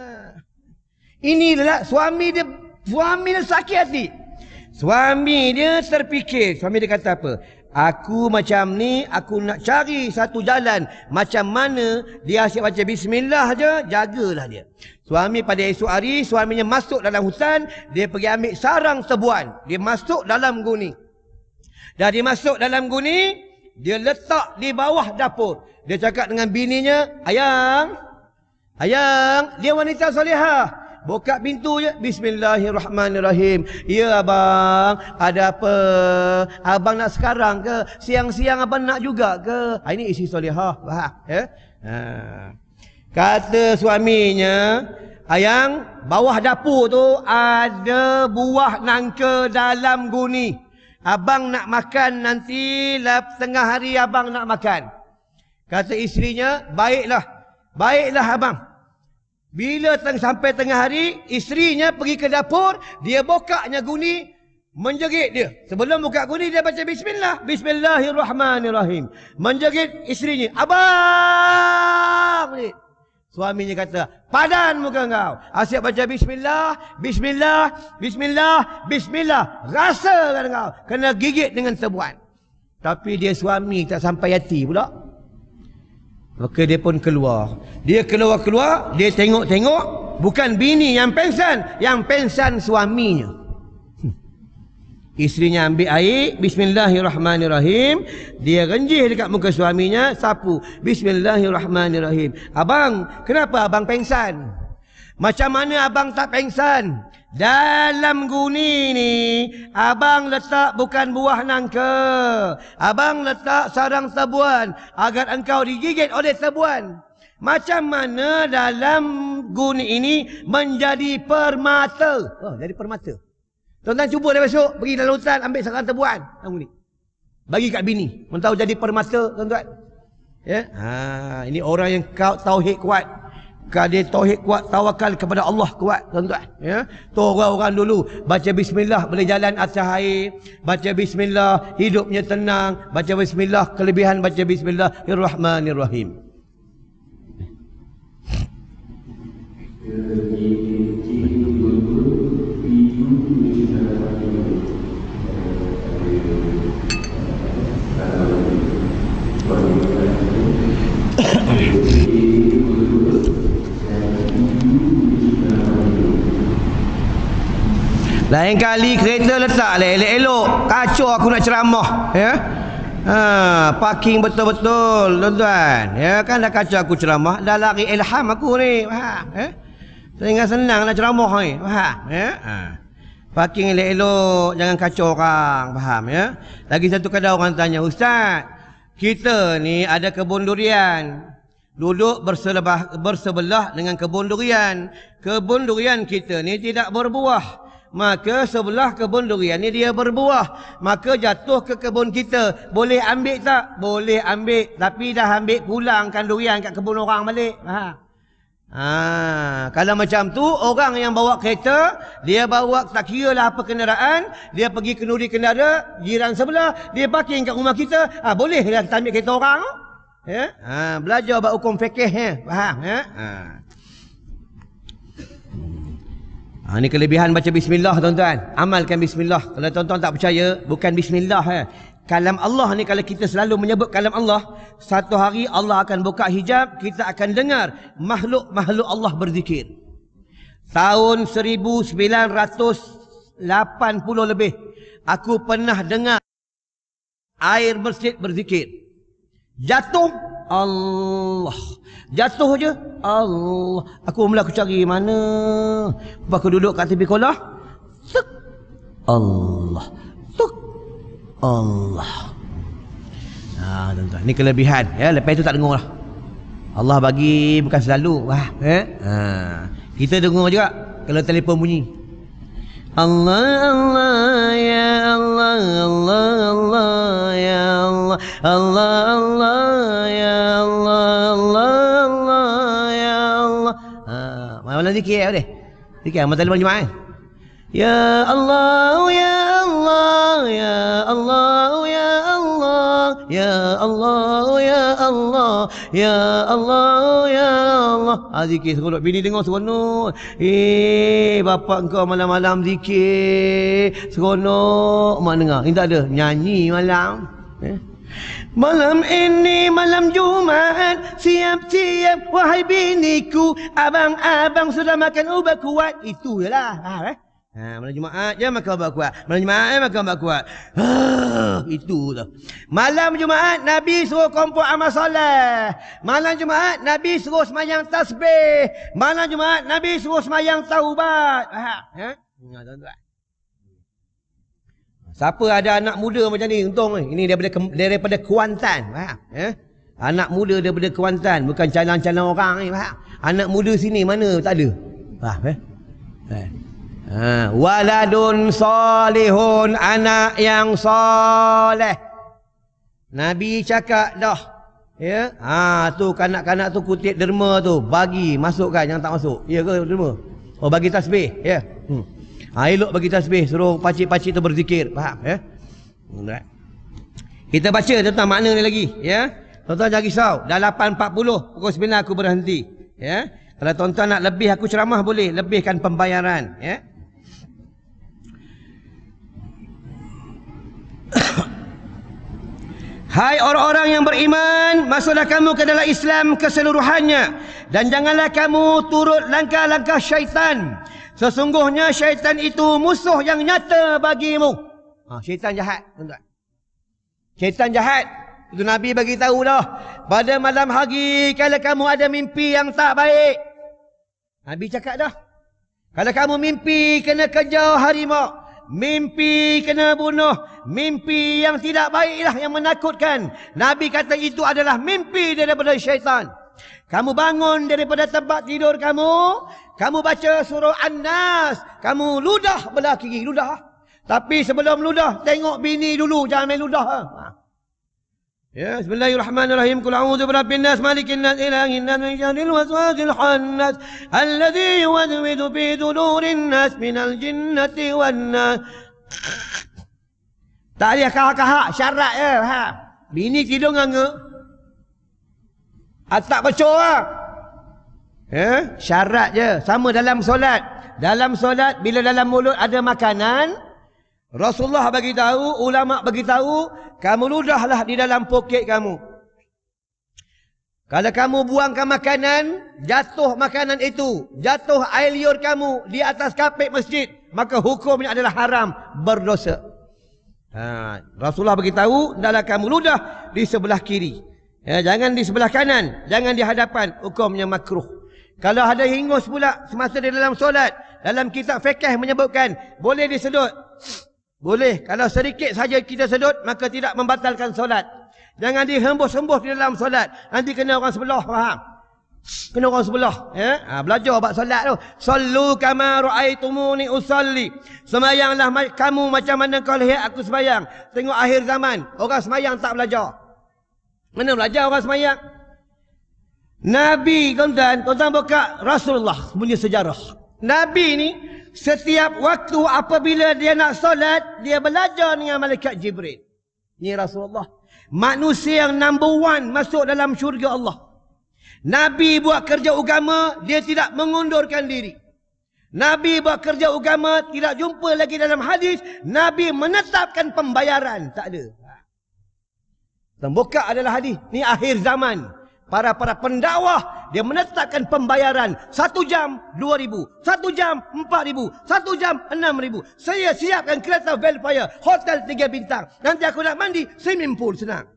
Inilah suami dia, suami dia sakit hati. Suami dia terfikir, suami dia kata apa? Aku macam ni, aku nak cari satu jalan macam mana dia asyik baca bismillah je, jagalah dia. Suami pada esok hari, suaminya masuk dalam hutan, dia pergi ambil sarang tebuan. Dia masuk dalam guni. Dah dia masuk dalam guni, dia letak di bawah dapur. Dia cakap dengan bininya, ayang, ayang, dia wanita solehah. Buka pintu je, bismillahirrahmanirrahim. Ya abang, ada apa? Abang nak sekarang ke? Siang-siang abang nak juga ke? Ha, ini isi solehah, faham? Ya? Ha. Kata suaminya, ayang, bawah dapur tu ada buah nangka dalam guni. Abang nak makan nanti, tengah hari abang nak makan. Kata isterinya, baiklah, baiklah abang. Bila teng sampai tengah hari, isterinya pergi ke dapur, dia bukanya guni, menjerit dia. Sebelum buka guni, dia baca bismillah. Bismillahirrahmanirrahim. Menjerit isterinya, abang! Suaminya kata, padan muka kau. Asyik baca bismillah, bismillah, bismillah, bismillah. Rasakan kau, kena gigit dengan tebuan. Tapi dia suami tak sampai hati pula. Maka dia pun keluar. Dia keluar-keluar, dia tengok-tengok, bukan bini yang pengsan, yang pengsan suaminya. Hmm. Isterinya ambil air, bismillahirrahmanirrahim. Dia renjih dekat muka suaminya, sapu, bismillahirrahmanirrahim. Abang, kenapa abang pengsan? Macam mana abang tak pengsan? Dalam guni ni, abang letak bukan buah nangka. Abang letak sarang tebuan agar engkau digigit oleh tebuan. Macam mana dalam guni ini menjadi permata? Oh, jadi permata. Tuan-tuan cuba dah besok pergi dalam hutan ambil sarang tebuan dalam guni. Bagi kat bini, mentau jadi permata, tuan-tuan. Ya, ha, ini orang yang kau tauhid kuat. Kalau dia tauhid kuat, tawakal kepada Allah kuat, tuan-tuan. Ya, tu orang-orang dulu baca bismillah boleh jalan atas air, baca bismillah hidupnya tenang, baca bismillah kelebihan baca bismillahirrahmanirrahim. Lain kali kereta letak elok-elok, kacau aku nak ceramah, ya. Ha, parking betul-betul, tuan-tuan. Ya kan dah kacau aku ceramah, dah lari ilham aku ni, faham? Ya. Sehingga senang nak ceramah ni, faham? Ya. Ha. Parking elok-elok, jangan kacau orang, faham ya? Lagi satu kadang orang tanya, Ustaz, kita ni ada kebun durian. Duduk bersebelah, bersebelah dengan kebun durian. Kebun durian kita ni tidak berbuah. Maka sebelah kebun durian ni dia berbuah. Maka jatuh ke kebun kita. Boleh ambil tak? Boleh ambil. Tapi dah ambil pulangkan durian kat kebun orang balik. Ha. Ha. Kalau macam tu, orang yang bawa kereta, dia bawa tak kira lah apa kenderaan, dia pergi kenduri kendara, jiran sebelah, dia parking kat rumah kita. Ha, boleh lah kita ambil kereta orang. Ya? Ha, belajar buat hukum fikih ya. Faham ya? Ha. Ha, ni kelebihan baca bismillah tuan-tuan. Amalkan bismillah. Kalau tuan-tuan tak percaya, bukan bismillah ya. Kalam Allah ni kalau kita selalu menyebut kalam Allah, satu hari Allah akan buka hijab, kita akan dengar makhluk-makhluk Allah berzikir. Tahun seribu sembilan ratus lapan puluh lebih, aku pernah dengar air masjid berzikir. Jatuh Allah, jatuh je Allah. Aku mula aku cari mana. Lepas aku duduk kat tepi kolah, tuk Allah, tuk Allah. Ha, tuan-tuan, ni kelebihan ya. Lepas itu tak dengar lah. Allah bagi bukan selalu. Wah, eh? Ha. Kita dengar juga kalau telefon bunyi. Allah Allah ya Allah Allah Allah ya Allah Allah Allah ya Allah Allah Allah ya Allah. Ha, mana zikir boleh? Zikir mata lepas Jumaat. Ya Allah ya Allah ya Allah ya Allah ya Allah ya Allah ya Allah ya Allah. Ha, zikir seronok. Bini dengar seronok. Eh, bapak engkau malam-malam zikir seronok. Mak dengar. Ini tak ada. Nyanyi malam. Eh? Malam ini malam Jumaat, siap-siap wahai biniku, abang-abang sudah makan ubat kuat. Itu je lah. Ha, eh? Ha, malam Jumaat je makan ubat kuat. Malam Jumaat je makan ubat kuat. Ha, itu tu. Malam Jumaat Nabi suruh kumpul amal soleh. Malam Jumaat Nabi suruh semayang tasbih. Malam Jumaat Nabi suruh semayang taubat. Ha, ha? Nah, tuan-tuan. Siapa ada anak muda macam ni, untung ni. Ini daripada daripada Kuantan, faham? Eh? Anak muda daripada Kuantan, bukan calon-calon orang ni, faham? Anak muda sini mana tak ada. Faham eh? Eh. Ha, waladun salihun, anak yang soleh. Nabi cakap dah. Ya? Ha, tu kanak-kanak tu kutip derma tu, bagi masukkan yang tak masuk. Ya ke derma? Oh, bagi tasbih, ya. Hmm. Ha, elok bagi tasbih, suruh pakcik-pakcik tu berzikir. Faham ya? Kita baca tentang makna ni lagi ya. Tuan-tuan jangan risau. Dah lapan empat puluh, pukul sembilan aku berhenti ya. Kalau tuan-tuan nak lebih aku ceramah boleh, lebihkan pembayaran ya. Hai orang-orang yang beriman, masuklah kamu ke dalam Islam keseluruhannya, dan janganlah kamu turut langkah-langkah syaitan. Sesungguhnya syaitan itu musuh yang nyata bagimu. Ha, syaitan jahat, tuan-tuan. Syaitan jahat. Itu Nabi bagi tahu dah. Pada malam hari kalau kamu ada mimpi yang tak baik, Nabi cakap dah. Kalau kamu mimpi kena kejar harimau, mimpi kena bunuh, mimpi yang tidak baiklah, yang menakutkan, Nabi kata itu adalah mimpi daripada syaitan. Kamu bangun daripada tempat tidur kamu, kamu baca surah An-Nas, kamu ludah belah kiri, ludah. Tapi sebelum ludah, tengok bini dulu, jangan main ludah. Ha. Ya, bismillahirrahmanirrahim. Qul a'udzu birabbin nas, malikin nas, ilahin nas, min syarril waswasil khannas, alladzi yuwaswisu fi sudurin nas minal jinnati wan nas. Tak ada kahak-kahak, syarat je. Ha. Bini tidur nganga. Atak bacor lah. Ya, syarat je. Sama dalam solat. Dalam solat, bila dalam mulut ada makanan, Rasulullah bagi tahu, ulama bagi tahu, kamu ludahlah di dalam poket kamu. Kalau kamu buangkan makanan, jatuh makanan itu, jatuh air liur kamu di atas kapet masjid, maka hukumnya adalah haram, berdosa. Ha, Rasulullah beritahu, hendaklah kamu ludah di sebelah kiri. Ya, jangan di sebelah kanan, jangan di hadapan, hukumnya makruh. Kalau ada hingus pula semasa di dalam solat, dalam kitab fiqh menyebutkan boleh disedut. Boleh, kalau sedikit saja kita sedut, maka tidak membatalkan solat. Jangan dihembus-hembus di dalam solat, nanti kena orang sebelah, faham? Kena orang sebelah, ya? Ha, belajar bab solat tu. Sallu kama ra'aitumuni usalli. Semayanglah kamu macam mana kau lihat aku semayang. Tengok akhir zaman, orang semayang tak belajar. Mana belajar orang semayang? Nabi, tuan-tuan, tuan-tuan buka Rasulullah punya sejarah. Nabi ni setiap waktu apabila dia nak solat, dia belajar dengan malaikat Jibril. Ni Rasulullah, manusia yang number one masuk dalam syurga Allah. Nabi buat kerja agama, dia tidak mengundurkan diri. Nabi buat kerja agama, tidak jumpa lagi dalam hadis Nabi menetapkan pembayaran, tak ada. Terbuka adalah hadis, ni akhir zaman. Para-para pendakwah, dia menetapkan pembayaran. Satu jam, dua ribu. Satu jam, empat ribu. Satu jam, enam ribu. Saya siapkan kereta Velfire, hotel tiga bintang. Nanti aku nak mandi, swimming pool, senang.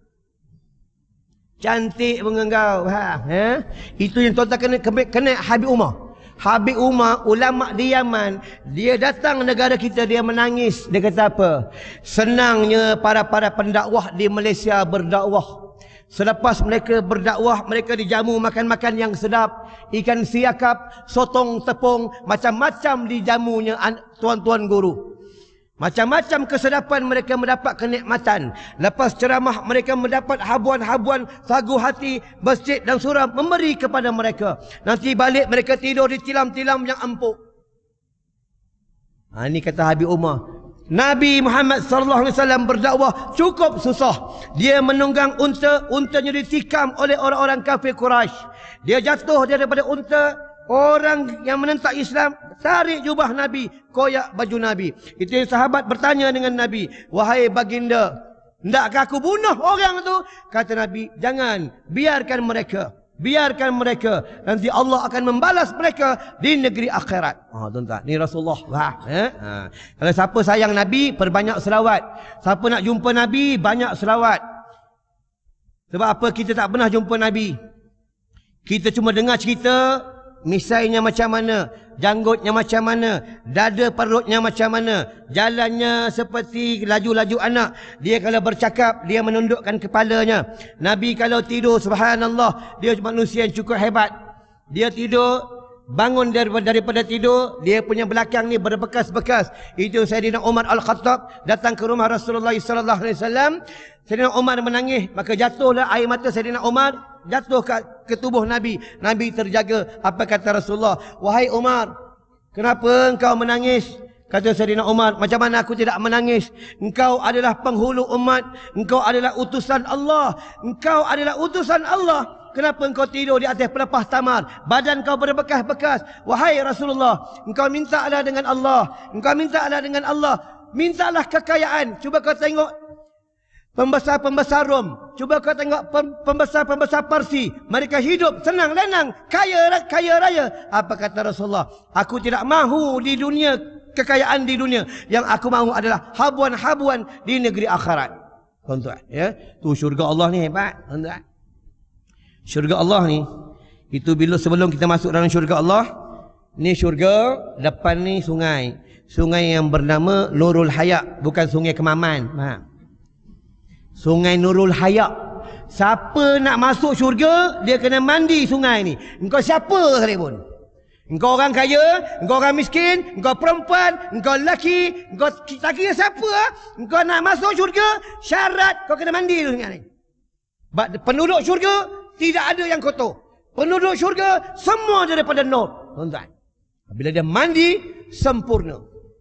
Cantik pun engkau. Ha, ha? Itu yang tuan-tuan kena, kena Habib Umar. Habib Umar, ulama di Yaman, dia datang negara kita, dia menangis. Dia kata apa? Senangnya para-para pendakwah di Malaysia berdakwah. Selepas mereka berdakwah, mereka dijamu makan-makan yang sedap. Ikan siakap, sotong tepung, macam-macam dijamunya tuan-tuan guru. Macam-macam kesedapan mereka mendapat kenikmatan. Lepas ceramah mereka mendapat habuan-habuan sagu hati, masjid dan surau memberi kepada mereka. Nanti balik mereka tidur di tilam-tilam yang empuk. Ha, ini kata Habib Umar. Nabi Muhammad sallallahu alaihi wasallam berdakwah cukup susah. Dia menunggang unta, untanya ditikam oleh orang-orang kafir Quraisy. Dia jatuh daripada unta. Orang yang menentang Islam tarik jubah Nabi, koyak baju Nabi. Itu sahabat bertanya dengan Nabi, wahai baginda, hendakkah aku bunuh orang tu? Kata Nabi, jangan, biarkan mereka. Biarkan mereka, nanti Allah akan membalas mereka di negeri akhirat. Ah, tuan-tuan, ni Rasulullah. Wah, eh? ha. Kalau siapa sayang Nabi, perbanyak selawat. Siapa nak jumpa Nabi, banyak selawat. Sebab apa kita tak pernah jumpa Nabi? Kita cuma dengar cerita, misainya macam mana, janggutnya macam mana, dada perutnya macam mana, jalannya seperti laju-laju anak. Dia kalau bercakap, dia menundukkan kepalanya. Nabi kalau tidur, subhanallah, dia manusia yang cukup hebat. Dia tidur, bangun daripada, daripada tidur, dia punya belakang ni berbekas-bekas. Itu Sayyidina Umar Al-Khattab datang ke rumah Rasulullah sallallahu alaihi wasallam. Sayyidina Umar menangis, maka jatuhlah air mata Sayyidina Umar, jatuh ke, ke tubuh Nabi. Nabi terjaga. Apa kata Rasulullah? Wahai Umar, kenapa engkau menangis? Kata Sayyidina Umar, macam mana aku tidak menangis? Engkau adalah penghulu umat, engkau adalah utusan Allah, engkau adalah utusan Allah. Kenapa engkau tidur di atas pelepah tamar? Badan kau berbekas-bekas. Wahai Rasulullah, engkau mintalah dengan Allah, engkau mintalah dengan Allah, mintalah kekayaan. Cuba kau tengok pembesar-pembesar Rom, cuba kau tengok pembesar-pembesar Parsi, mereka hidup senang lenang, kaya kaya raya. Apa kata Rasulullah? Aku tidak mahu di dunia kekayaan di dunia. Yang aku mahu adalah habuan-habuan di negeri akhirat. Tuan-tuan, ya, tu syurga Allah ni hebat, tuan-tuan. Syurga Allah ni, itu bila sebelum kita masuk dalam syurga Allah, ni syurga, depan ni sungai. Sungai yang bernama Nurul Hayat, bukan sungai Kemaman. Faham? Sungai Nurul Hayat. Siapa nak masuk syurga, dia kena mandi sungai ni. Engkau siapa sekalipun. Engkau orang kaya, engkau orang miskin, engkau perempuan, engkau lelaki, engkau tak kira siapa, engkau nak masuk syurga, syarat kau kena mandi sungai ni. Penduduk syurga tidak ada yang kotor. Penduduk syurga semua daripada nur. Tuan-tuan, bila dia mandi, sempurna.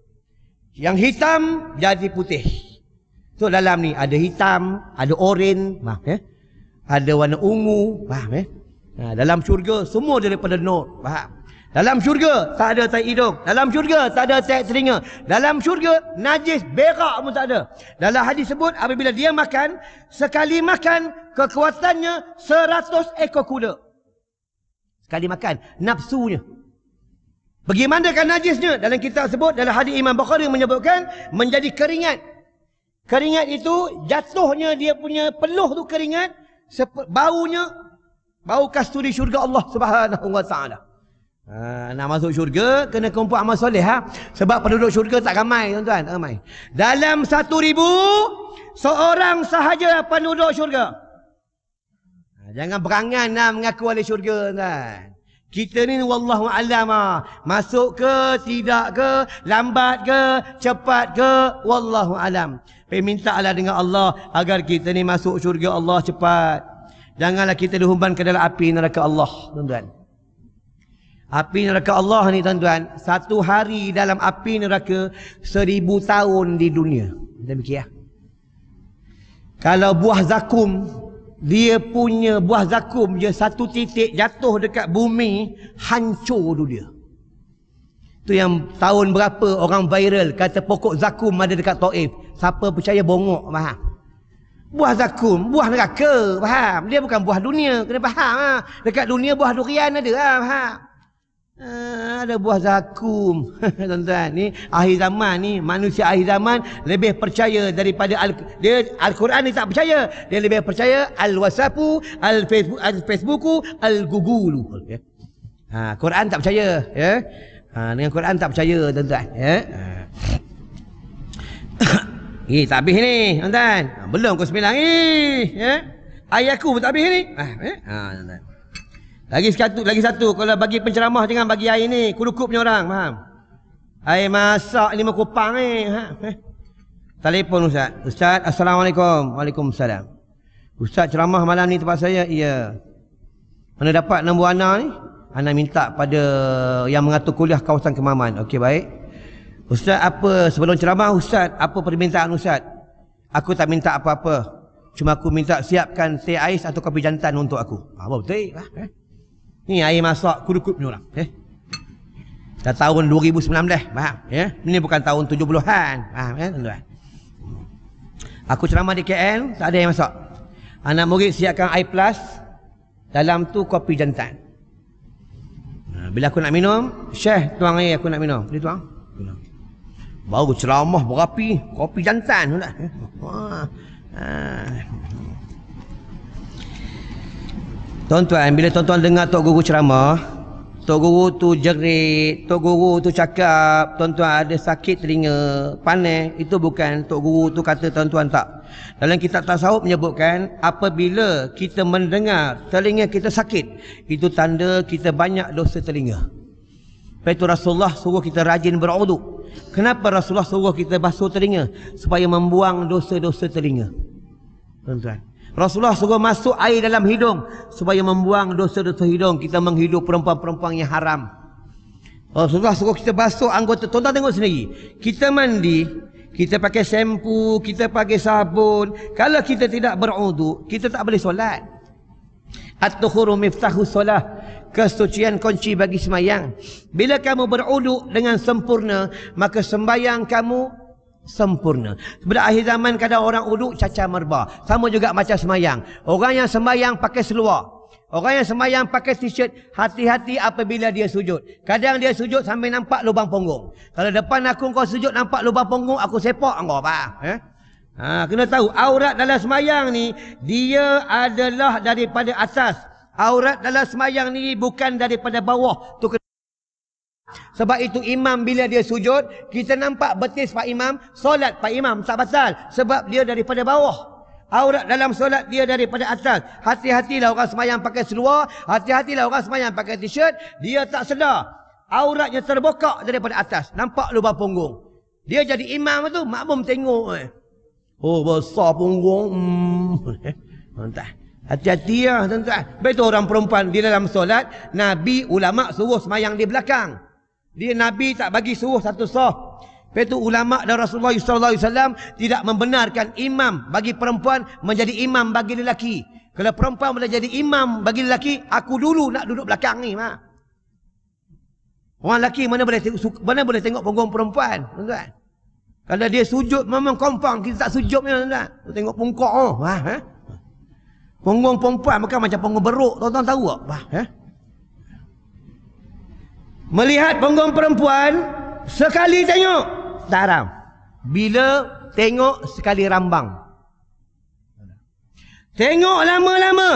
Yang hitam jadi putih. So dalam ni ada hitam, ada oranye, faham, eh? Ada warna ungu, faham, eh? Ha, dalam syurga semua daripada nur, faham? Dalam syurga tak ada tai hidung, dalam syurga tak ada tai telinga, dalam syurga najis berak pun tak ada. Dalam hadis sebut apabila dia makan, sekali makan kekuatannya seratus ekor kuda. Sekali makan, nafsunya. Bagaimanakah najisnya? Dalam kitab sebut, dalam hadis Imam Bukhari menyebutkan menjadi keringat. Keringat itu jatuhnya dia punya peluh tu keringat, baunya bau kasturi syurga Allah Subhanahu wa taala. Ha, nak masuk syurga kena kumpul amal soleh ha. Sebab penduduk syurga tak ramai tuan-tuan, tak ramai. Dalam satu ribu seorang sahaja penduduk syurga. Ha, jangan berangan nak mengaku ahli syurga tuan. Kita ni wallahu alam ah. Masuk ke, tidak ke, lambat ke, cepat ke, wallahu alam. Pergi mintalah dengan Allah agar kita ni masuk syurga Allah cepat. Janganlah kita dihumban ke dalam api neraka Allah, tuan-tuan. Api neraka Allah ni tuan-tuan, satu hari dalam api neraka seribu tahun di dunia. Kita fikir ya. Kalau buah zakum, dia punya buah zakum je satu titik jatuh dekat bumi, hancur dunia. Tu yang tahun berapa orang viral kata pokok zakum ada dekat Taif. Siapa percaya bongok, faham? Buah zakum, buah neraka, faham? Dia bukan buah dunia, kena faham ha? Dekat dunia buah durian ada ha? Faham? Ha, ada buah zakum. Tuan-tuan, ni akhir zaman ni, manusia akhir zaman lebih percaya daripada al dia Al-Quran ni tak percaya. Dia lebih percaya al-WhatsAppu, al-Facebook, al-Facebooku, al-Google. Ya. Ha, Quran tak percaya, ya. Ha, dengan Quran tak percaya, tuan-tuan, ya. Ha. Eh, tak habis ni, tuan-tuan. Ha, belum ke sembilan ni, ya. Ayatku tak habis ni. Ha, eh? Ha, tuan-tuan. Lagi satu, lagi satu. Kalau bagi penceramah jangan bagi air ni. Kurukup punya orang, faham? Air masak lima kupang ni. Ha? Eh? Telefon Ustaz. Ustaz, Assalamualaikum. Waalaikumsalam. Ustaz ceramah malam ni tempat saya? Ya. Mana dapat nombor Ana ni? Ana minta pada yang mengatur kuliah kawasan Kemaman. Okey, baik. Ustaz, apa sebelum ceramah Ustaz, apa permintaan Ustaz? Aku tak minta apa-apa. Cuma aku minta siapkan teh ais atau kopi jantan untuk aku. Ah, betul. Ha? Eh? Ni air masak kudukup ni orang. Eh? Dah tahun dua ribu sembilan belas, faham? Ya? Ini bukan tahun tujuh puluhan. Faham ya, tuan-tuan? Aku ceramah di K L, tak ada air masak. Anak murid siapkan air plus, dalam tu kopi jantan. Bila aku nak minum, Syekh tuang air aku nak minum. Dia tuang. Baru ceramah berapi, kopi jantan. Tuan-tuan. Wah. Tuan-tuan, bila tuan-tuan dengar Tok Guru ceramah, Tok Guru tu jerit, Tok Guru tu cakap, tuan-tuan ada sakit telinga, panas, itu bukan Tok Guru tu kata tuan-tuan tak. Dalam kitab tasawuf menyebutkan, apabila kita mendengar telinga kita sakit, itu tanda kita banyak dosa telinga. Lepas itu Rasulullah suruh kita rajin berwuduk. Kenapa Rasulullah suruh kita basuh telinga? Supaya membuang dosa-dosa telinga. Tuan-tuan, Rasulullah suruh masuk air dalam hidung supaya membuang dosa-dosa hidung. Kita menghidup perempuan-perempuan yang haram. Rasulullah suruh kita basuh anggota. Tuan-tuan tengok sendiri. Kita mandi, kita pakai shampoo, kita pakai sabun. Kalau kita tidak berwuduk, kita tak boleh solat. At-tuhuru miftahu solah. Kesucian kunci bagi sembahyang. Bila kamu berwuduk dengan sempurna, maka sembahyang kamu sempurna. Pada akhir zaman kadang orang uduk cacar merba. Sama juga macam semayang. Orang yang semayang pakai seluar, orang yang semayang pakai t-shirt, hati-hati apabila dia sujud. Kadang dia sujud sampai nampak lubang punggung. Kalau depan aku kau sujud nampak lubang punggung, aku sepak kau, faham? Eh? Ha, kena tahu aurat dalam semayang ni dia adalah daripada atas. Aurat dalam semayang ni bukan daripada bawah. Tu sebab itu imam bila dia sujud, kita nampak betis Pak Imam, solat Pak Imam tak batal. Sebab dia daripada bawah. Aurat dalam solat dia daripada atas. Hati-hatilah orang semayang pakai seluar, hati-hatilah orang semayang pakai t-shirt. Dia tak sedar, auratnya terbokak daripada atas, nampak lubang punggung. Dia jadi imam tu, makmum tengok eh. Oh besar punggung. Hmm. Hati-hati lah tuan-tuan. Betul orang perempuan di dalam solat, Nabi ulama suruh semayang di belakang. Dia Nabi tak bagi suruh satu saf. Lepas itu ulama dan Rasulullah sallallahu alaihi wasallam tidak membenarkan imam bagi perempuan menjadi imam bagi lelaki. Kalau perempuan boleh jadi imam bagi lelaki, aku dulu nak duduk belakang ni, mak. Orang lelaki mana boleh mana boleh tengok punggung perempuan, tuan-tuan. Kalau dia sujud memang kompang, kita tak sujud ni, tuan-tuan. Tengok pungkok oh, wah, ha? Punggung perempuan bukan macam punggung beruk, tuan-tuan tahu tak? Wah, ha? Melihat punggung perempuan sekali tengok tak haram. Bila tengok sekali rambang. Tengok lama-lama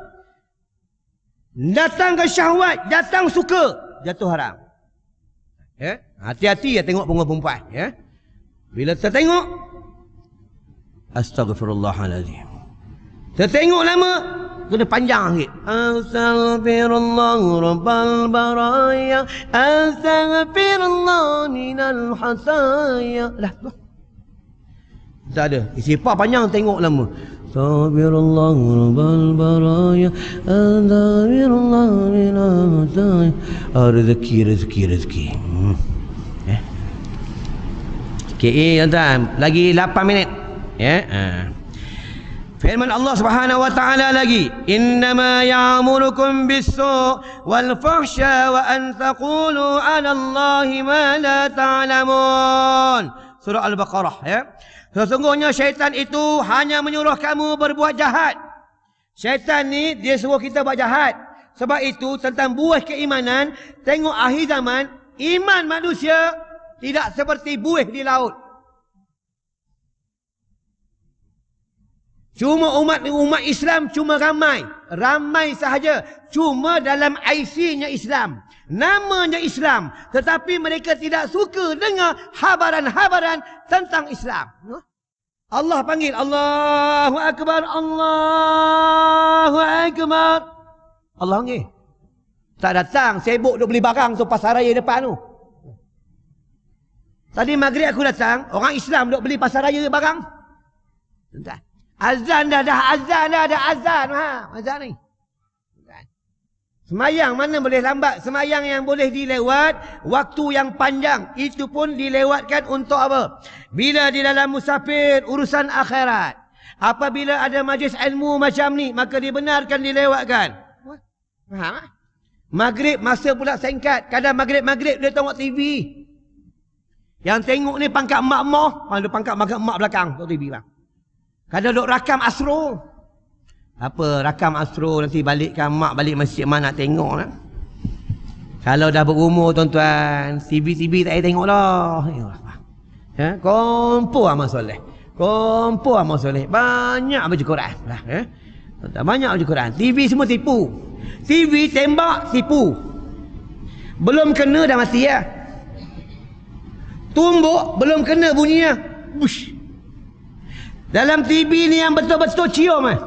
datang ke syahwat, datang suka, jatuh haram. Ya, hati-hati ya tengok punggung perempuan, ya. Bila tertengok, astaghfirullahalazim. Tertengok lama, kena panjang sikit. Astaghfirullah rabbal baraya, astaghfirullah minal hasaya. Lah, tak ada. Istighfar panjang, tengok lama. Astaghfirullah rabbal baraya, astaghfirullah minal hasaya. Ah, rezeki, rezeki, rezeki. Hmm. Eh. Okey, eh, tuan-tuan. Lagi lapan minit. Ya. Ah. Firman Allah Subhanahu wa taala lagi, "Innama ya'murukum bis-su' wal fahsya wa an taqulu 'ala Allahi ma la ta'lamun." Surah Al-Baqarah, ya. Sesungguhnya syaitan itu hanya menyuruh kamu berbuat jahat. Syaitan ni dia suruh kita buat jahat. Sebab itu tentang buah keimanan, tengok akhir zaman, iman manusia tidak seperti buih di laut. Cuma umat umat Islam cuma ramai, ramai sahaja. Cuma dalam I C-nya Islam, namanya Islam, tetapi mereka tidak suka dengar habaran-habaran tentang Islam. Allah panggil, Allahu Akbar, Allahu Akbar. Allah panggil. Tak datang, sibuk duk beli barang tu pasar raya depan tu. Tadi maghrib aku datang, orang Islam duk beli pasar raya barang. Entah. Azan dah, dah azan dah, dah azan. Ha, azan ni. Semayang mana boleh lambat? Semayang yang boleh dilewat, waktu yang panjang, itu pun dilewatkan untuk apa? Bila di dalam musafir, urusan akhirat. Apabila ada majlis ilmu macam ni, maka dibenarkan dilewatkan. Faham? Maghrib masa pula singkat. Kadang maghrib-maghrib dia tengok T V. Yang tengok ni pangkat emak-emak. Ada pangkat emak belakang tengok T V bang. Kadang duk rakam asro. Apa rakam asro nanti balikkan mak balik masjid mana nak tengok lah. Kalau dah berumur tuan-tuan, T V T V tak payah tengok lah. Ya, kompo amal soleh. Kompo amal soleh. Banyak baca Quran lah, ya. Banyak baca Quran. T V semua tipu. T V tembak tipu. Belum kena dah mati ya. Tumbuk belum kena bunyinya. Bush. Dalam T V ni yang betul-betul cium eh.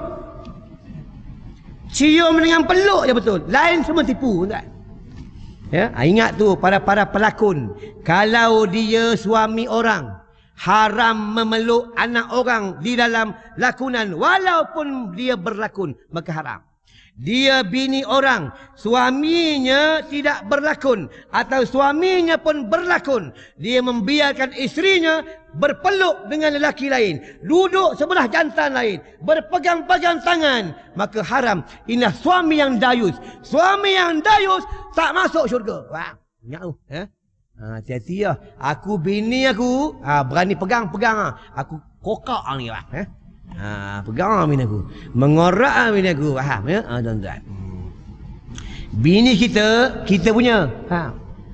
Cium dengan peluk je betul. Lain semua tipu tak? Ya, ingat tu para-para pelakon. Kalau dia suami orang, haram memeluk anak orang di dalam lakonan walaupun dia berlakon, maka haram. Dia bini orang, suaminya tidak berlakon atau suaminya pun berlakon, dia membiarkan isterinya berpeluk dengan lelaki lain, duduk sebelah jantan lain, berpegang-pegang tangan, maka haram. Inilah suami yang dayus. Suami yang dayus tak masuk syurga. Wah, ingat tu, ya. Ha, hati-hati lah. Aku bini aku, ha, berani pegang-pegang, aku kokak ni lah, ya. Ha, pegang bini aku, mengorak bini aku, faham ya? Ha, tuan-tuan. Hmm. Bini kita, kita punya, faham?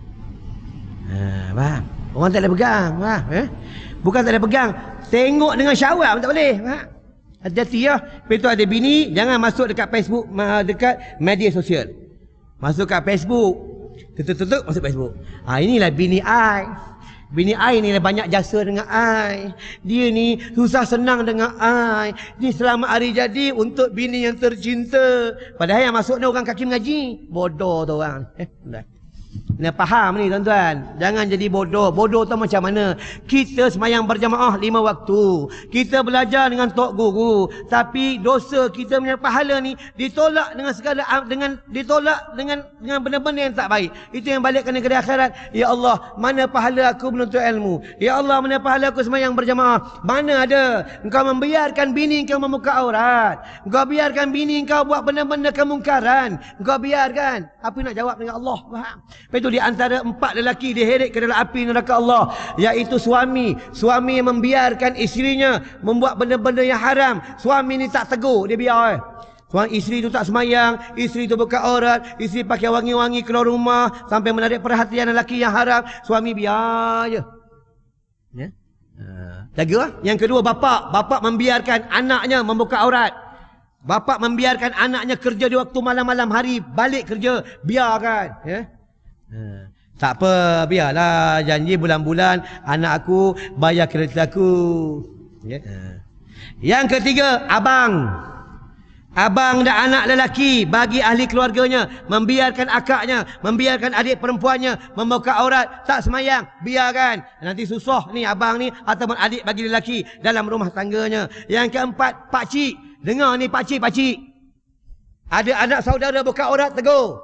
Ha, faham? Orang tak boleh pegang, faham ya? Bukan tak boleh pegang, tengok dengan syahwat tak boleh, faham? Hati-hati ya. Lepas tu ada bini, jangan masuk dekat Facebook, dekat media sosial. Masuk kat Facebook, tutup-tutup masuk Facebook. Ha, inilah bini ai. Bini ai ni banyak jasa dengan ai. Dia ni susah senang dengan ai. Ni selamat hari jadi untuk bini yang tercinta. Padahal yang masuk ni orang kaki mengaji. Bodoh tu orang. Eh, dah. Kena faham ni tuan-tuan. Jangan jadi bodoh. Bodoh tu macam mana? Kita semayang berjamaah lima waktu. Kita belajar dengan tok guru. Tapi dosa kita punya pahala ni ditolak dengan segala dengan ditolak dengan dengan benda-benda yang tak baik. Itu yang balik kena ke akhirat. Ya Allah, mana pahala aku menuntut ilmu? Ya Allah, mana pahala aku semayang berjamaah? Mana ada? Engkau membiarkan bini engkau membuka aurat. Engkau biarkan bini engkau buat benda-benda kemungkaran. Engkau biarkan. Apa nak jawab dengan Allah? Faham? Lepas itu di antara empat lelaki diheret ke dalam api neraka Allah, iaitu suami. Suami yang membiarkan isterinya membuat benda-benda yang haram. Suami ni tak tegur, dia biar eh. Suami isteri tu tak semayang, isteri tu buka aurat, isteri pakai wangi-wangi keluar rumah sampai menarik perhatian lelaki yang haram, suami biar je. Ya. Ha. Jaga lah. Yang kedua, bapak. Bapak membiarkan anaknya membuka aurat. Bapak membiarkan anaknya kerja di waktu malam-malam hari, balik kerja, biarkan. Ya. Ha. Tak apa, biarlah. Janji bulan-bulan anak aku bayar kereta aku. Ya. Ha. Yang ketiga, abang. Abang dan anak lelaki bagi ahli keluarganya membiarkan akaknya, membiarkan adik perempuannya membuka aurat, tak semayang, biarkan. Nanti susah ni abang ni ataupun adik bagi lelaki dalam rumah tangganya. Yang keempat, pakcik. Dengar ni pakcik, pakcik. Ada anak saudara buka aurat, tegur.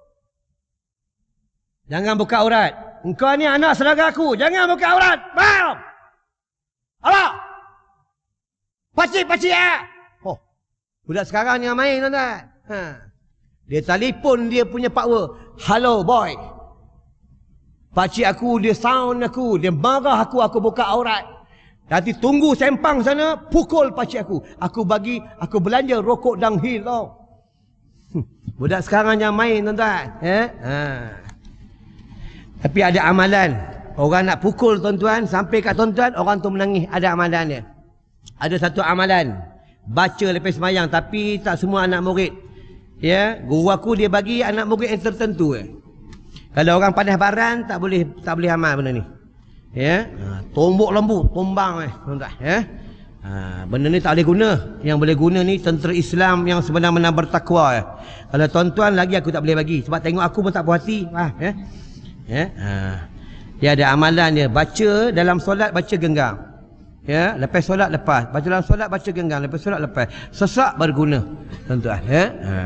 Jangan buka aurat. Engkau ni anak saudara aku, jangan buka aurat. Bam! Apa? Pakcik, pakcik eh. Budak sekarang ni yang main tuan-tuan. Ha. Dia telefon dia punya power. Hello boy. Pakcik aku, dia sound aku. Dia marah aku, aku buka aurat. Nanti tunggu sempang sana, pukul pakcik aku. Aku bagi, aku belanja rokok downhill tau. Budak sekarang yang main tuan-tuan. Eh? Ha. Tapi ada amalan. Orang nak pukul tuan-tuan, sampai kat tuan-tuan, orang tu menangis. Ada amalan dia. Ada satu amalan. Baca lepas semayang, tapi tak semua anak murid. Ya, guru aku dia bagi anak murid yang tertentu eh. Kalau orang panas baran tak boleh tak boleh amal benda ni. Ya, ha, tombok lembu, tombang eh, tuan-tuan, ya. Ha, benda ni tak boleh guna. Yang boleh guna ni tentera Islam yang sebenar-benar bertakwa eh. Kalau tuan-tuan lagi aku tak boleh bagi sebab tengok aku pun tak puas hati, ha, ya. Ya, ha. Dia ada amalan dia, baca dalam solat baca genggam. Ya, lepas solat lepas. Baca dalam solat baca genggam, lepas solat lepas. Sesak berguna, tuan-tuan, ya. Ha.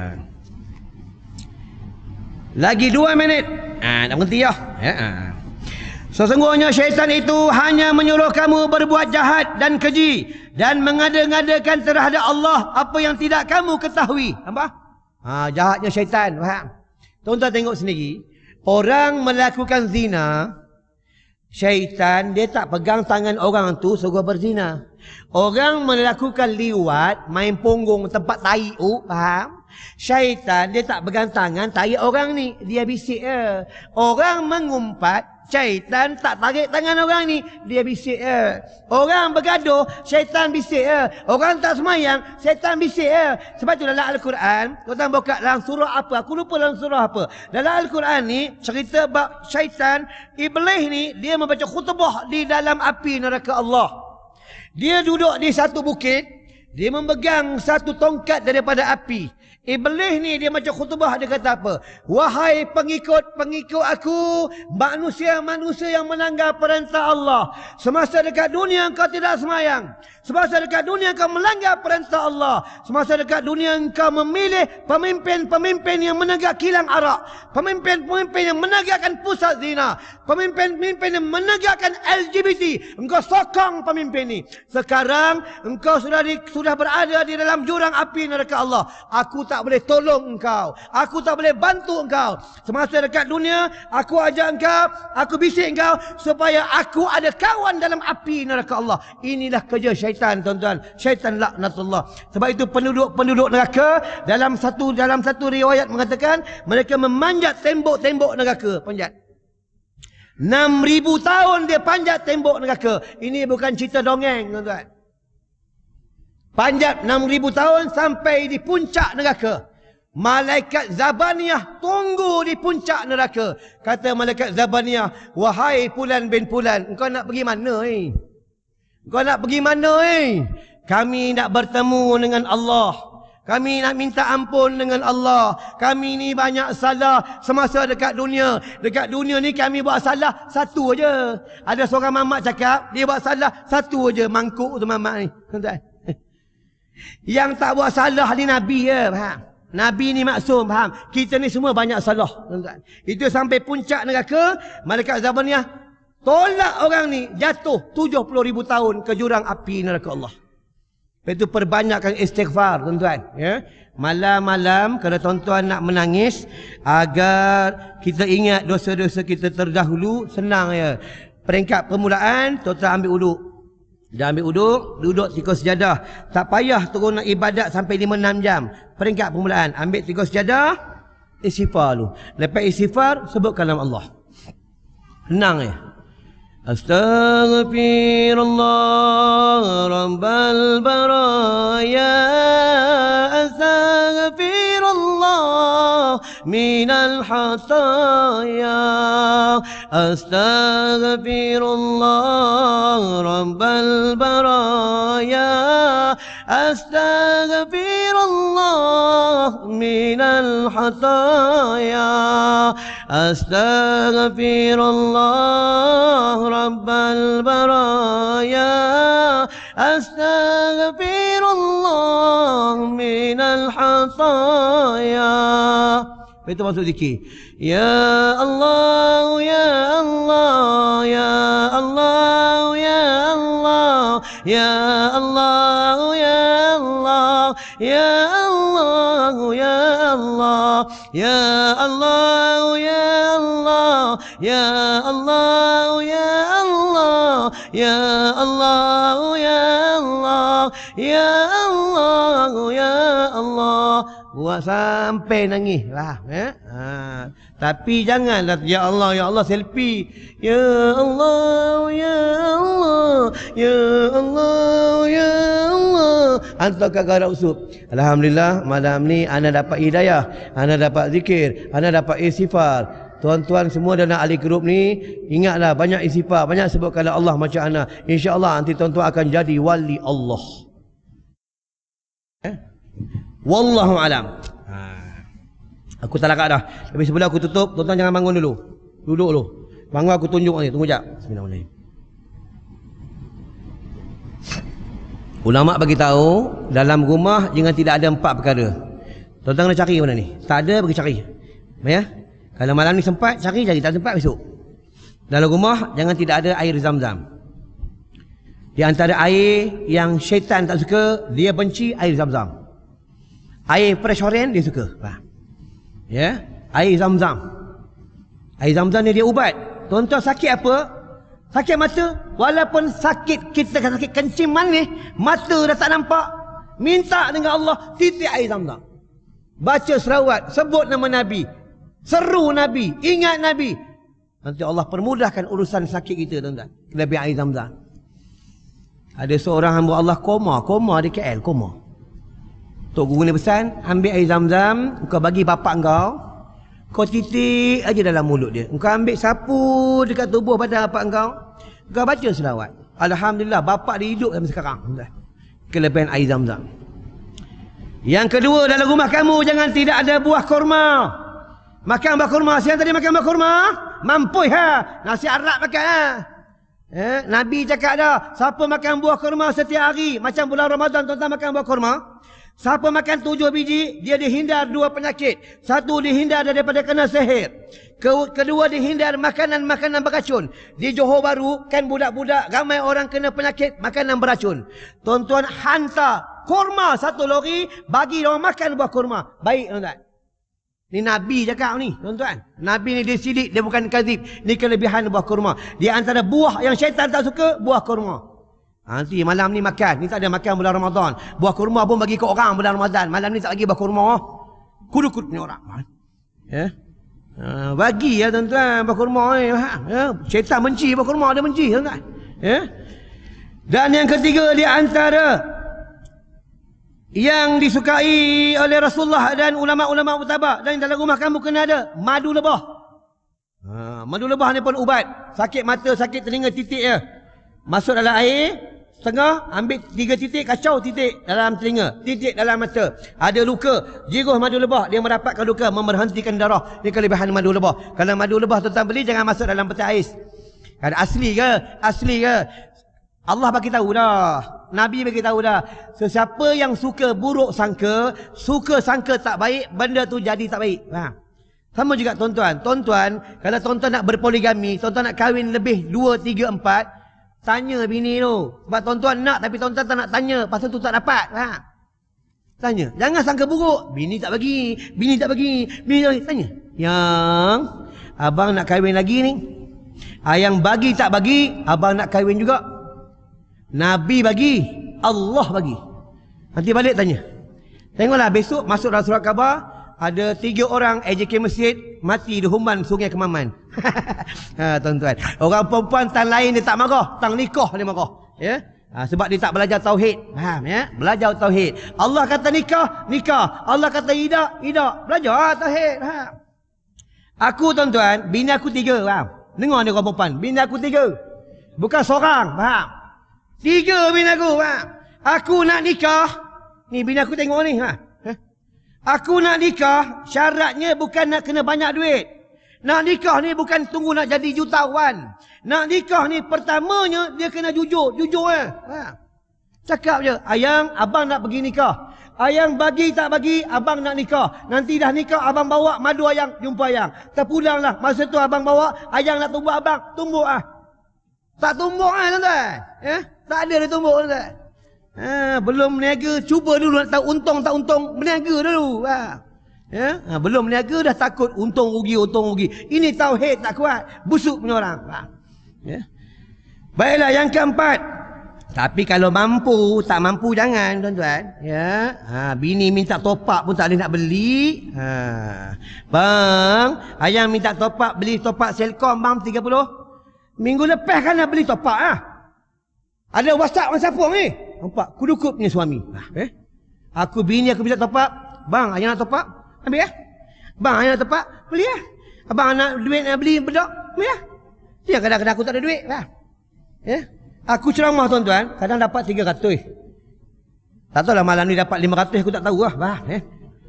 Lagi dua minit. Ah, ha, nak berhenti ya. Ya. Ha. Sesungguhnya syaitan itu hanya menyuruh kamu berbuat jahat dan keji dan mengada-ngadakan terhadap Allah apa yang tidak kamu ketahui. Apa? Ha, jahatnya syaitan, faham? Tuan-tuan tengok sendiri, orang melakukan zina, syaitan dia tak pegang tangan orang tu suruh berzina. Orang melakukan liwat, main punggung tempat tai tu, faham? Syaitan dia tak pegang tangan tarik orang ni, dia bisik je. Orang mengumpat, syaitan tak tarik tangan orang ni, dia bisik je. Orang bergaduh, syaitan bisik je. Orang tak semayang, syaitan bisik je. Sebab tu dalam Al-Quran, tuan-tuan buka dalam surah apa, aku lupa dalam surah apa. Dalam Al-Quran ni cerita bab syaitan, iblis ni dia membaca khutbah di dalam api neraka Allah. Dia duduk di satu bukit, dia memegang satu tongkat daripada api. Iblis ni dia macam khutbah, dia kata apa? Wahai pengikut-pengikut aku, manusia-manusia yang melanggar perintah Allah. Semasa dekat dunia engkau tidak semayang. Semasa dekat dunia engkau melanggar perintah Allah. Semasa dekat dunia engkau memilih pemimpin-pemimpin yang menegak kilang arak. Pemimpin-pemimpin yang menegakkan pusat zina. Pemimpin-pemimpin yang menegakkan L G B T. Engkau sokong pemimpin ni. Sekarang engkau sudah di, sudah berada di dalam jurang api neraka Allah. Aku tak boleh tolong engkau. Aku tak boleh bantu engkau. Semasa dekat dunia, aku ajak engkau, aku bisik engkau supaya aku ada kawan dalam api neraka Allah. Inilah kerja syaitan, tuan-tuan. Syaitan laknatullah. Sebab itu penduduk-penduduk neraka dalam satu dalam satu riwayat mengatakan mereka memanjat tembok-tembok neraka, panjat. enam ribu tahun dia panjat tembok neraka. Ini bukan cerita dongeng, tuan-tuan. Panjat enam ribu tahun sampai di puncak neraka. Malaikat Zabaniyah tunggu di puncak neraka. Kata malaikat Zabaniyah, wahai Fulan bin Fulan, engkau nak pergi mana eh? Engkau nak pergi mana eh? Kami nak bertemu dengan Allah. Kami nak minta ampun dengan Allah. Kami ni banyak salah semasa dekat dunia. Dekat dunia ni kami buat salah satu aja. Ada seorang mamak cakap, dia buat salah satu aja, mangkuk tu mamak ni. Tuan-tuan. Yang tak buat salah ni Nabi je, faham? Nabi ni maksum, faham? Kita ni semua banyak salah, tuan-tuan. Itu sampai puncak neraka, malaikat Zabaniyah tolak orang ni jatuh tujuh puluh ribu tahun ke jurang api neraka Allah. Itu perbanyakkan istighfar, tuan-tuan, ya. Malam-malam kalau tuan-tuan nak menangis agar kita ingat dosa-dosa kita terdahulu, senang ya. Peringkat permulaan, tuan-tuan ambil uduk. Dah ambil uduk, duduk tiga sejadah. Tak payah turun nak ibadat sampai lima enam jam. Peringkat permulaan, ambil tiga sejadah, istighfar dulu. Lepas istighfar, sebut kalam Allah. Senang ya. Astaghfirullah Rabbal baraya, Astaghfirullah minal hataya, Astaghfirullah Rabbal baraya, Astaghfirullah minal hataya, Astaghfirullah Rabbal baraya, Astaghfirullah minal hataya. Itu maksud zikir. Ya Allah, Ya Allah, Ya Allah, Ya Allah, Ya Allah, Ya Allah, Ya Allah, Ya Allah, Ya Allah, Ya Allah, Ya Allah, Ya Allah, Ya Allah, Ya Allah, Ya Allah, Ya Allah. Buat sampai nangis lah, eh? Ha. Tapi janganlah ya Allah, ya Allah selfie. Ya Allah, ya Allah, ya Allah, ya Allah. Hantar kat garau usub. Alhamdulillah malam ni ana dapat hidayah, ana dapat zikir, ana dapat istighfar. Tuan-tuan semua dalam ahli grup ni, ingatlah banyak istighfar, banyak sebutkan Allah macam ana. Insya-Allah nanti tuan-tuan akan jadi wali Allah. Eh? Wallahu alam. Ha. Aku tak lakak dah. Tapi sebelum aku tutup, tuan-tuan jangan bangun dulu. Duduk dulu. Bangun aku tunjuk ni. Tunggu jap. Bismillahirrahmanirrahim. Ulama bagi tahu dalam rumah jangan tidak ada empat perkara. Tuan-tuan kena cari mana ni? Tak ada, pergi cari. Ya? Kalau malam ni sempat cari, cari. Tak sempat besok. Dalam rumah jangan tidak ada air zam-zam. Di antara air yang syaitan tak suka, dia benci air zam-zam. Air fresh orange dia suka. Faham? Ya, air zam-zam. Air zam-zam ni dia ubat. Tuan-tuan sakit apa? Sakit mata. Walaupun sakit kita sakit kencing manis, mata dah tak nampak. Minta dengan Allah titik air zam-zam. Baca selawat, sebut nama Nabi. Seru Nabi, ingat Nabi. Nanti Allah permudahkan urusan sakit kita, tuan-tuan. Lebih air zam-zam. Ada seorang hamba Allah koma, koma di K L, koma. Tok guru ni pesan, ambil air zam-zam, kau bagi bapak kau, kau titik aja dalam mulut dia. Kau ambil sapu dekat tubuh badan bapak kau, kau baca selawat. Alhamdulillah, bapak dia hidup sampai sekarang. Kelebihan air zam-zam. Yang kedua, dalam rumah kamu jangan tidak ada buah kurma. Makan buah kurma. Siang tadi makan buah kurma? Mampu ha. Nasi Arab makan ha. Eh, Nabi cakap dah, siapa makan buah kurma setiap hari, macam bulan Ramadan tuan-tuan makan buah kurma. Siapa makan tujuh biji, dia dihindar dua penyakit. Satu, dihindar daripada kena sihir. Kedua, dihindar makanan-makanan beracun. Di Johor Bahru, kan budak-budak, ramai orang kena penyakit makanan beracun. Tuan-tuan hantar kurma satu lori, bagi orang makan buah kurma. Baik tuan-tuan. Ni Nabi cakap ni, tuan-tuan. Nabi ni dia sidik, dia bukan kazib. Ni kelebihan buah kurma. Di antara buah yang syaitan tak suka, buah kurma. Nanti malam ni makan. Ni tak ada makan bulan Ramadan. Buah kurma pun bagi ke orang bulan Ramadan. Malam ni tak lagi buah kurma. Kudukut ni orang. Ya. Ha, bagi ya tuan-tuan buah kurma ni. Ya. Syaitan benci buah kurma, dia benci tuan-tuan. Ya. Dan yang ketiga di antara yang disukai oleh Rasulullah dan ulama-ulama mutabak, dan dalam rumah kamu kena ada madu lebah. Ha, madu lebah ni pun ubat. Sakit mata, sakit telinga, titik ya. Masuk dalam air setengah, ambil tiga titik, kacau titik dalam telinga, titik dalam mata. Ada luka, jiruh madu lebah, dia mendapatkan luka, memerhentikan darah. Ini kelebihan madu lebah. Kalau madu lebah tuan-tuan beli, jangan masuk dalam peti ais. Kan asli ke? Asli ke? Allah bagi tahu dah. Nabi bagi tahu dah. Sesiapa yang suka buruk sangka, suka sangka tak baik, benda tu jadi tak baik. Faham? Sama juga tuan-tuan. Tuan-tuan, kalau tuan-tuan nak berpoligami, tuan-tuan nak kahwin lebih dua, tiga, empat, tanya bini tu. Sebab tuan-tuan nak tapi tuan-tuan tak nak tanya, pasal tu tak dapat. Ha? Tanya. Jangan sangka buruk. Bini tak bagi, bini tak bagi, bini tak bagi. Tanya. Yang abang nak kahwin lagi ni. Ah, yang bagi tak bagi, abang nak kahwin juga. Nabi bagi, Allah bagi. Nanti balik tanya. Tengoklah besok masuk dalam surat khabar, ada tiga orang A J K Masjid mati di humban Sungai Kemaman. Ha, tuan-tuan. Orang perempuan tang lain dia tak marah, tang nikah dia marah. Ya? Ha, sebab dia tak belajar tauhid. Faham ya? Belajar tauhid. Allah kata nikah, nikah. Allah kata idak, idak. Belajar ha, tauhid. Faham? Aku tuan-tuan, bini aku tiga, faham? Dengar ni orang perempuan, bini aku tiga. Bukan seorang, faham? Tiga bini aku, faham? Aku nak nikah. Ni bini aku tengok ni, ha. Aku nak nikah, syaratnya bukan nak kena banyak duit. Nak nikah ni bukan tunggu nak jadi jutawan. Nak nikah ni pertamanya dia kena jujur, jujur eh. Ha. Cakap je, ayang abang nak pergi nikah. Ayang bagi tak bagi, abang nak nikah. Nanti dah nikah abang bawa madu ayang jumpa ayang. Terpulanglah, masa tu abang bawa, ayang nak tumbuk abang, tumbuk ah. Tak tumbuk ah tuan-tuan. Eh? Tak ada dia tumbuk tuan-tuan. Ha, belum berniaga, cuba dulu nak tahu untung tak untung, berniaga dulu. Ha. Ya? Ha, belum berniaga dah takut untung rugi, untung rugi. Ini tauhid tak kuat, busuk punya orang. Ha. Ya? Baiklah yang keempat. Tapi kalau mampu, tak mampu jangan tuan-tuan. Ya? Ha, bini minta top up pun tak boleh nak beli. Ha. Bang, ayang minta top up, beli top up Selcom bang tiga puluh. Minggu lepas kan nak beli top up ah. Ada WhatsApp masa apa ni? Nampak kudukupnya suami. Eh? Aku bini aku minta top up. Bang, ayang nak top up? Ambil ya. Bang, ayang nak top up? Beli ya. Abang nak duit nak beli bedak? Ambil ya. Dia kadang-kadang aku tak ada duit. Lah. Ya. Aku ceramah tuan-tuan, kadang dapat tiga ratus. Tak tahu lah malam ni dapat lima ratus aku tak tahu lah. Bah, eh.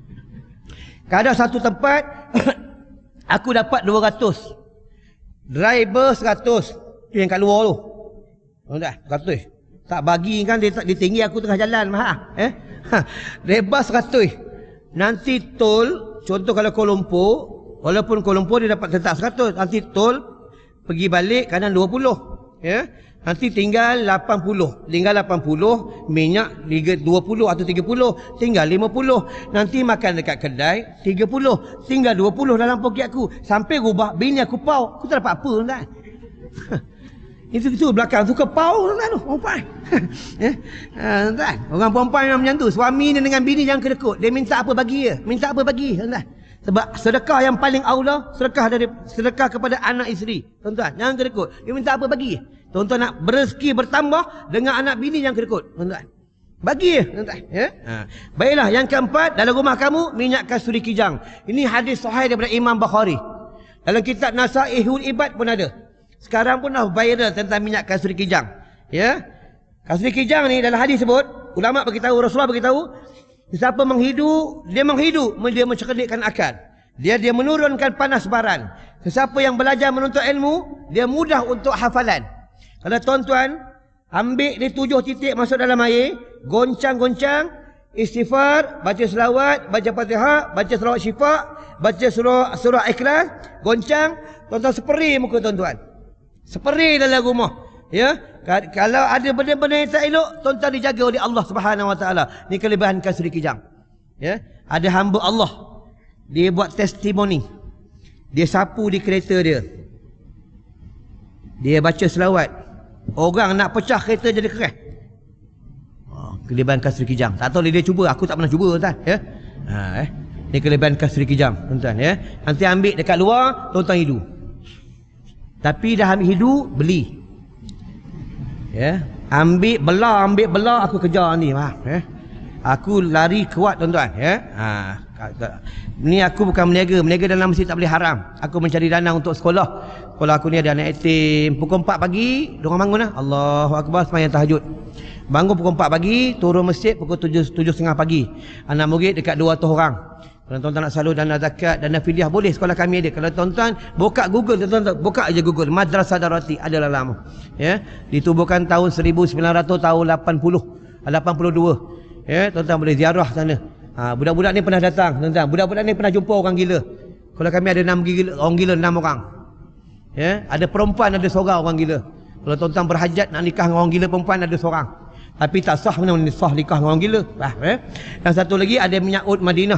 Kadang satu tempat aku dapat dua ratus. Driver seratus. Itu yang kat luar tu. Tuan-tuan, seratus. Tak bagi kan dia, dia tinggi aku tengah jalan mah. Eh? Ha, rebas seratus. Nanti tol, contoh kalau Kuala Lumpur, walaupun Kuala Lumpur dia dapat tetap seratus, nanti tol pergi balik kadang dua puluh. Ya. Nanti tinggal lapan puluh. Tinggal lapan puluh, minyak dua puluh atau tiga puluh, tinggal lima puluh. Nanti makan dekat kedai tiga puluh, tinggal dua puluh dalam poket aku. Sampai rubah bini aku pau, aku tak dapat apa tuan. Itu itu belakang tu kepau tuan tu, perempuan. Eh, tuan, orang perempuan yang macam tu, suami dia dengan bini jangan kedekut. Dia minta apa bagi dia, minta apa bagi, tuan. Sebab sedekah yang paling aula, sedekah dari sedekah kepada anak isteri. Tuan-tuan, jangan kedekut. Dia minta apa bagi. Tuan-tuan nak berezeki bertambah dengan anak bini yang kedekut. Tuan-tuan, bagi dia, tuan-tuan, ya. Ha. Baiklah, yang keempat, dalam rumah kamu minyak kasturi kijang. Ini hadis sahih daripada Imam Bukhari. Dalam kitab Nasaihul Ibad pun ada. Sekarang pun dah viral tentang minyak kasturi kijang. Ya. Kasturi kijang ni dalam hadis sebut, ulama beritahu, Rasulullah beritahu, siapa menghidu, dia menghidu, dia mencerdikan akal. Dia dia menurunkan panas baran. Sesiapa yang belajar menuntut ilmu, dia mudah untuk hafalan. Kalau tuan-tuan ambil di tujuh titik masuk dalam air, goncang-goncang, istighfar, baca selawat, baca Fatihah, baca selawat syifa, baca surah surah Ikhlas, goncang, tuan-tuan seperi muka tuan-tuan. Seperi dalam rumah. Ya, kalau ada benda-benda yang tak elok, tuan-tuan dijaga oleh Allah Subhanahu Wa Taala. Ni kelebihan kasturi kijang. Ya, ada hamba Allah, dia buat testimoni. Dia sapu di kereta dia. Dia baca selawat. Orang nak pecah kereta jadi keras. Oh, kelebihan kasturi kijang. Tak tahu dia cuba, aku tak pernah cuba tuan. Ya. Ha, eh. Ni kelebihan kasturi kijang, tuan-tuan ya. Nanti ambil dekat luar, tuan-tuan hidu. Tapi dah ambil hidu, beli. Ya, ambil belah, ambil belah, aku kejar ni, faham ya. Aku lari kuat tuan-tuan ya. Ha, ni aku bukan meniaga, meniaga dalam masjid tak boleh haram. Aku mencari dana untuk sekolah. Sekolah aku ni ada anak yatim. Pukul empat pagi, diorang bangun lah. Allahu Akbar, sembahyang tahajud. Bangun pukul empat pagi, turun masjid pukul tujuh, tujuh tiga puluh pagi. Anak murid dekat dua ratus orang. Kalau tuan-tuan nak salur dana zakat, dana fidyah, boleh, sekolah kami ada. Kalau tuan-tuan buka Google, tuan-tuan buka aja Google, Madrasah Darati, ada dalam. Ya, ditubuhkan tahun seribu sembilan ratus tahun lapan puluh, lapan puluh dua. Ya, tuan-tuan boleh ziarah sana. Ha, budak-budak ni pernah datang, tuan-tuan. Budak-budak ni pernah jumpa orang gila. Kalau kami ada enam gila, orang gila enam orang. Ya, ada perempuan, ada seorang orang gila. Kalau tuan-tuan berhajat nak nikah dengan orang gila perempuan, ada seorang. Tapi tak sah mana sah nikah dengan orang gila. Faham, eh? Dan satu lagi ada minyak ud Madinah.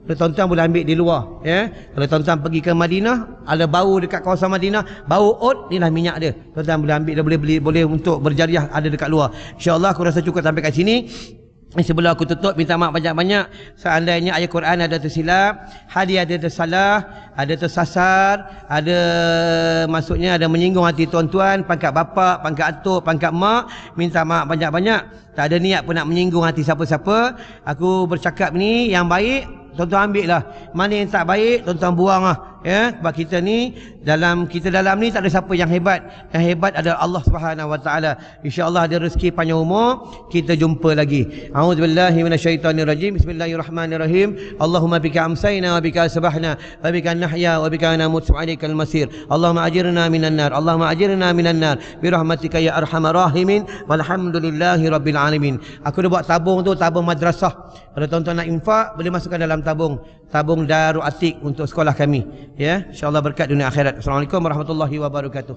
Kalau tuan-tuan boleh ambil di luar, ya. Kalau tuan-tuan pergi ke Madinah, ada bau dekat kawasan Madinah, bau oud, inilah minyak dia. Tuan-tuan boleh ambil, dah boleh beli, boleh untuk berjariah ada dekat luar. Insya-Allah aku rasa cukup sampai kat sini. Sebelum aku tutup, minta maaf banyak-banyak seandainya ayat Quran ada tersilap, hadis ada tersalah, ada tersasar, ada maksudnya ada menyinggung hati tuan-tuan, pangkat bapa, pangkat atuk, pangkat mak, minta maaf banyak-banyak. Tak ada niat pun nak menyinggung hati siapa-siapa. Aku bercakap ni yang baik, tuan-tuan ambil lah. Mana yang tak baik, tuan-tuan buang lah. Ya, sebab kita ni dalam kita dalam ni tak ada siapa yang hebat. Yang hebat adalah Allah Subhanahu Wa Taala. Insya-Allah ada rezeki panjang umur, kita jumpa lagi. A'udzubillahi minasyaitonirrajim. Bismillahirrahmanirrahim. Allahumma bika amsayna wa bika asbahna wa bika nahya wa bika namut alaikal masir. Allahumma ajirna minan nar. Allahumma ajirna minan nar bi rahmatika ya arhamar rahimin. Walhamdulillahi rabbil alamin. Aku dah buat tabung tu, tabung madrasah. Kalau tuan-tuan nak infak, boleh masukkan dalam tabung. Tabung Darul Atik untuk sekolah kami. Ya, insya-Allah berkat dunia akhirat. Assalamualaikum warahmatullahi wabarakatuh.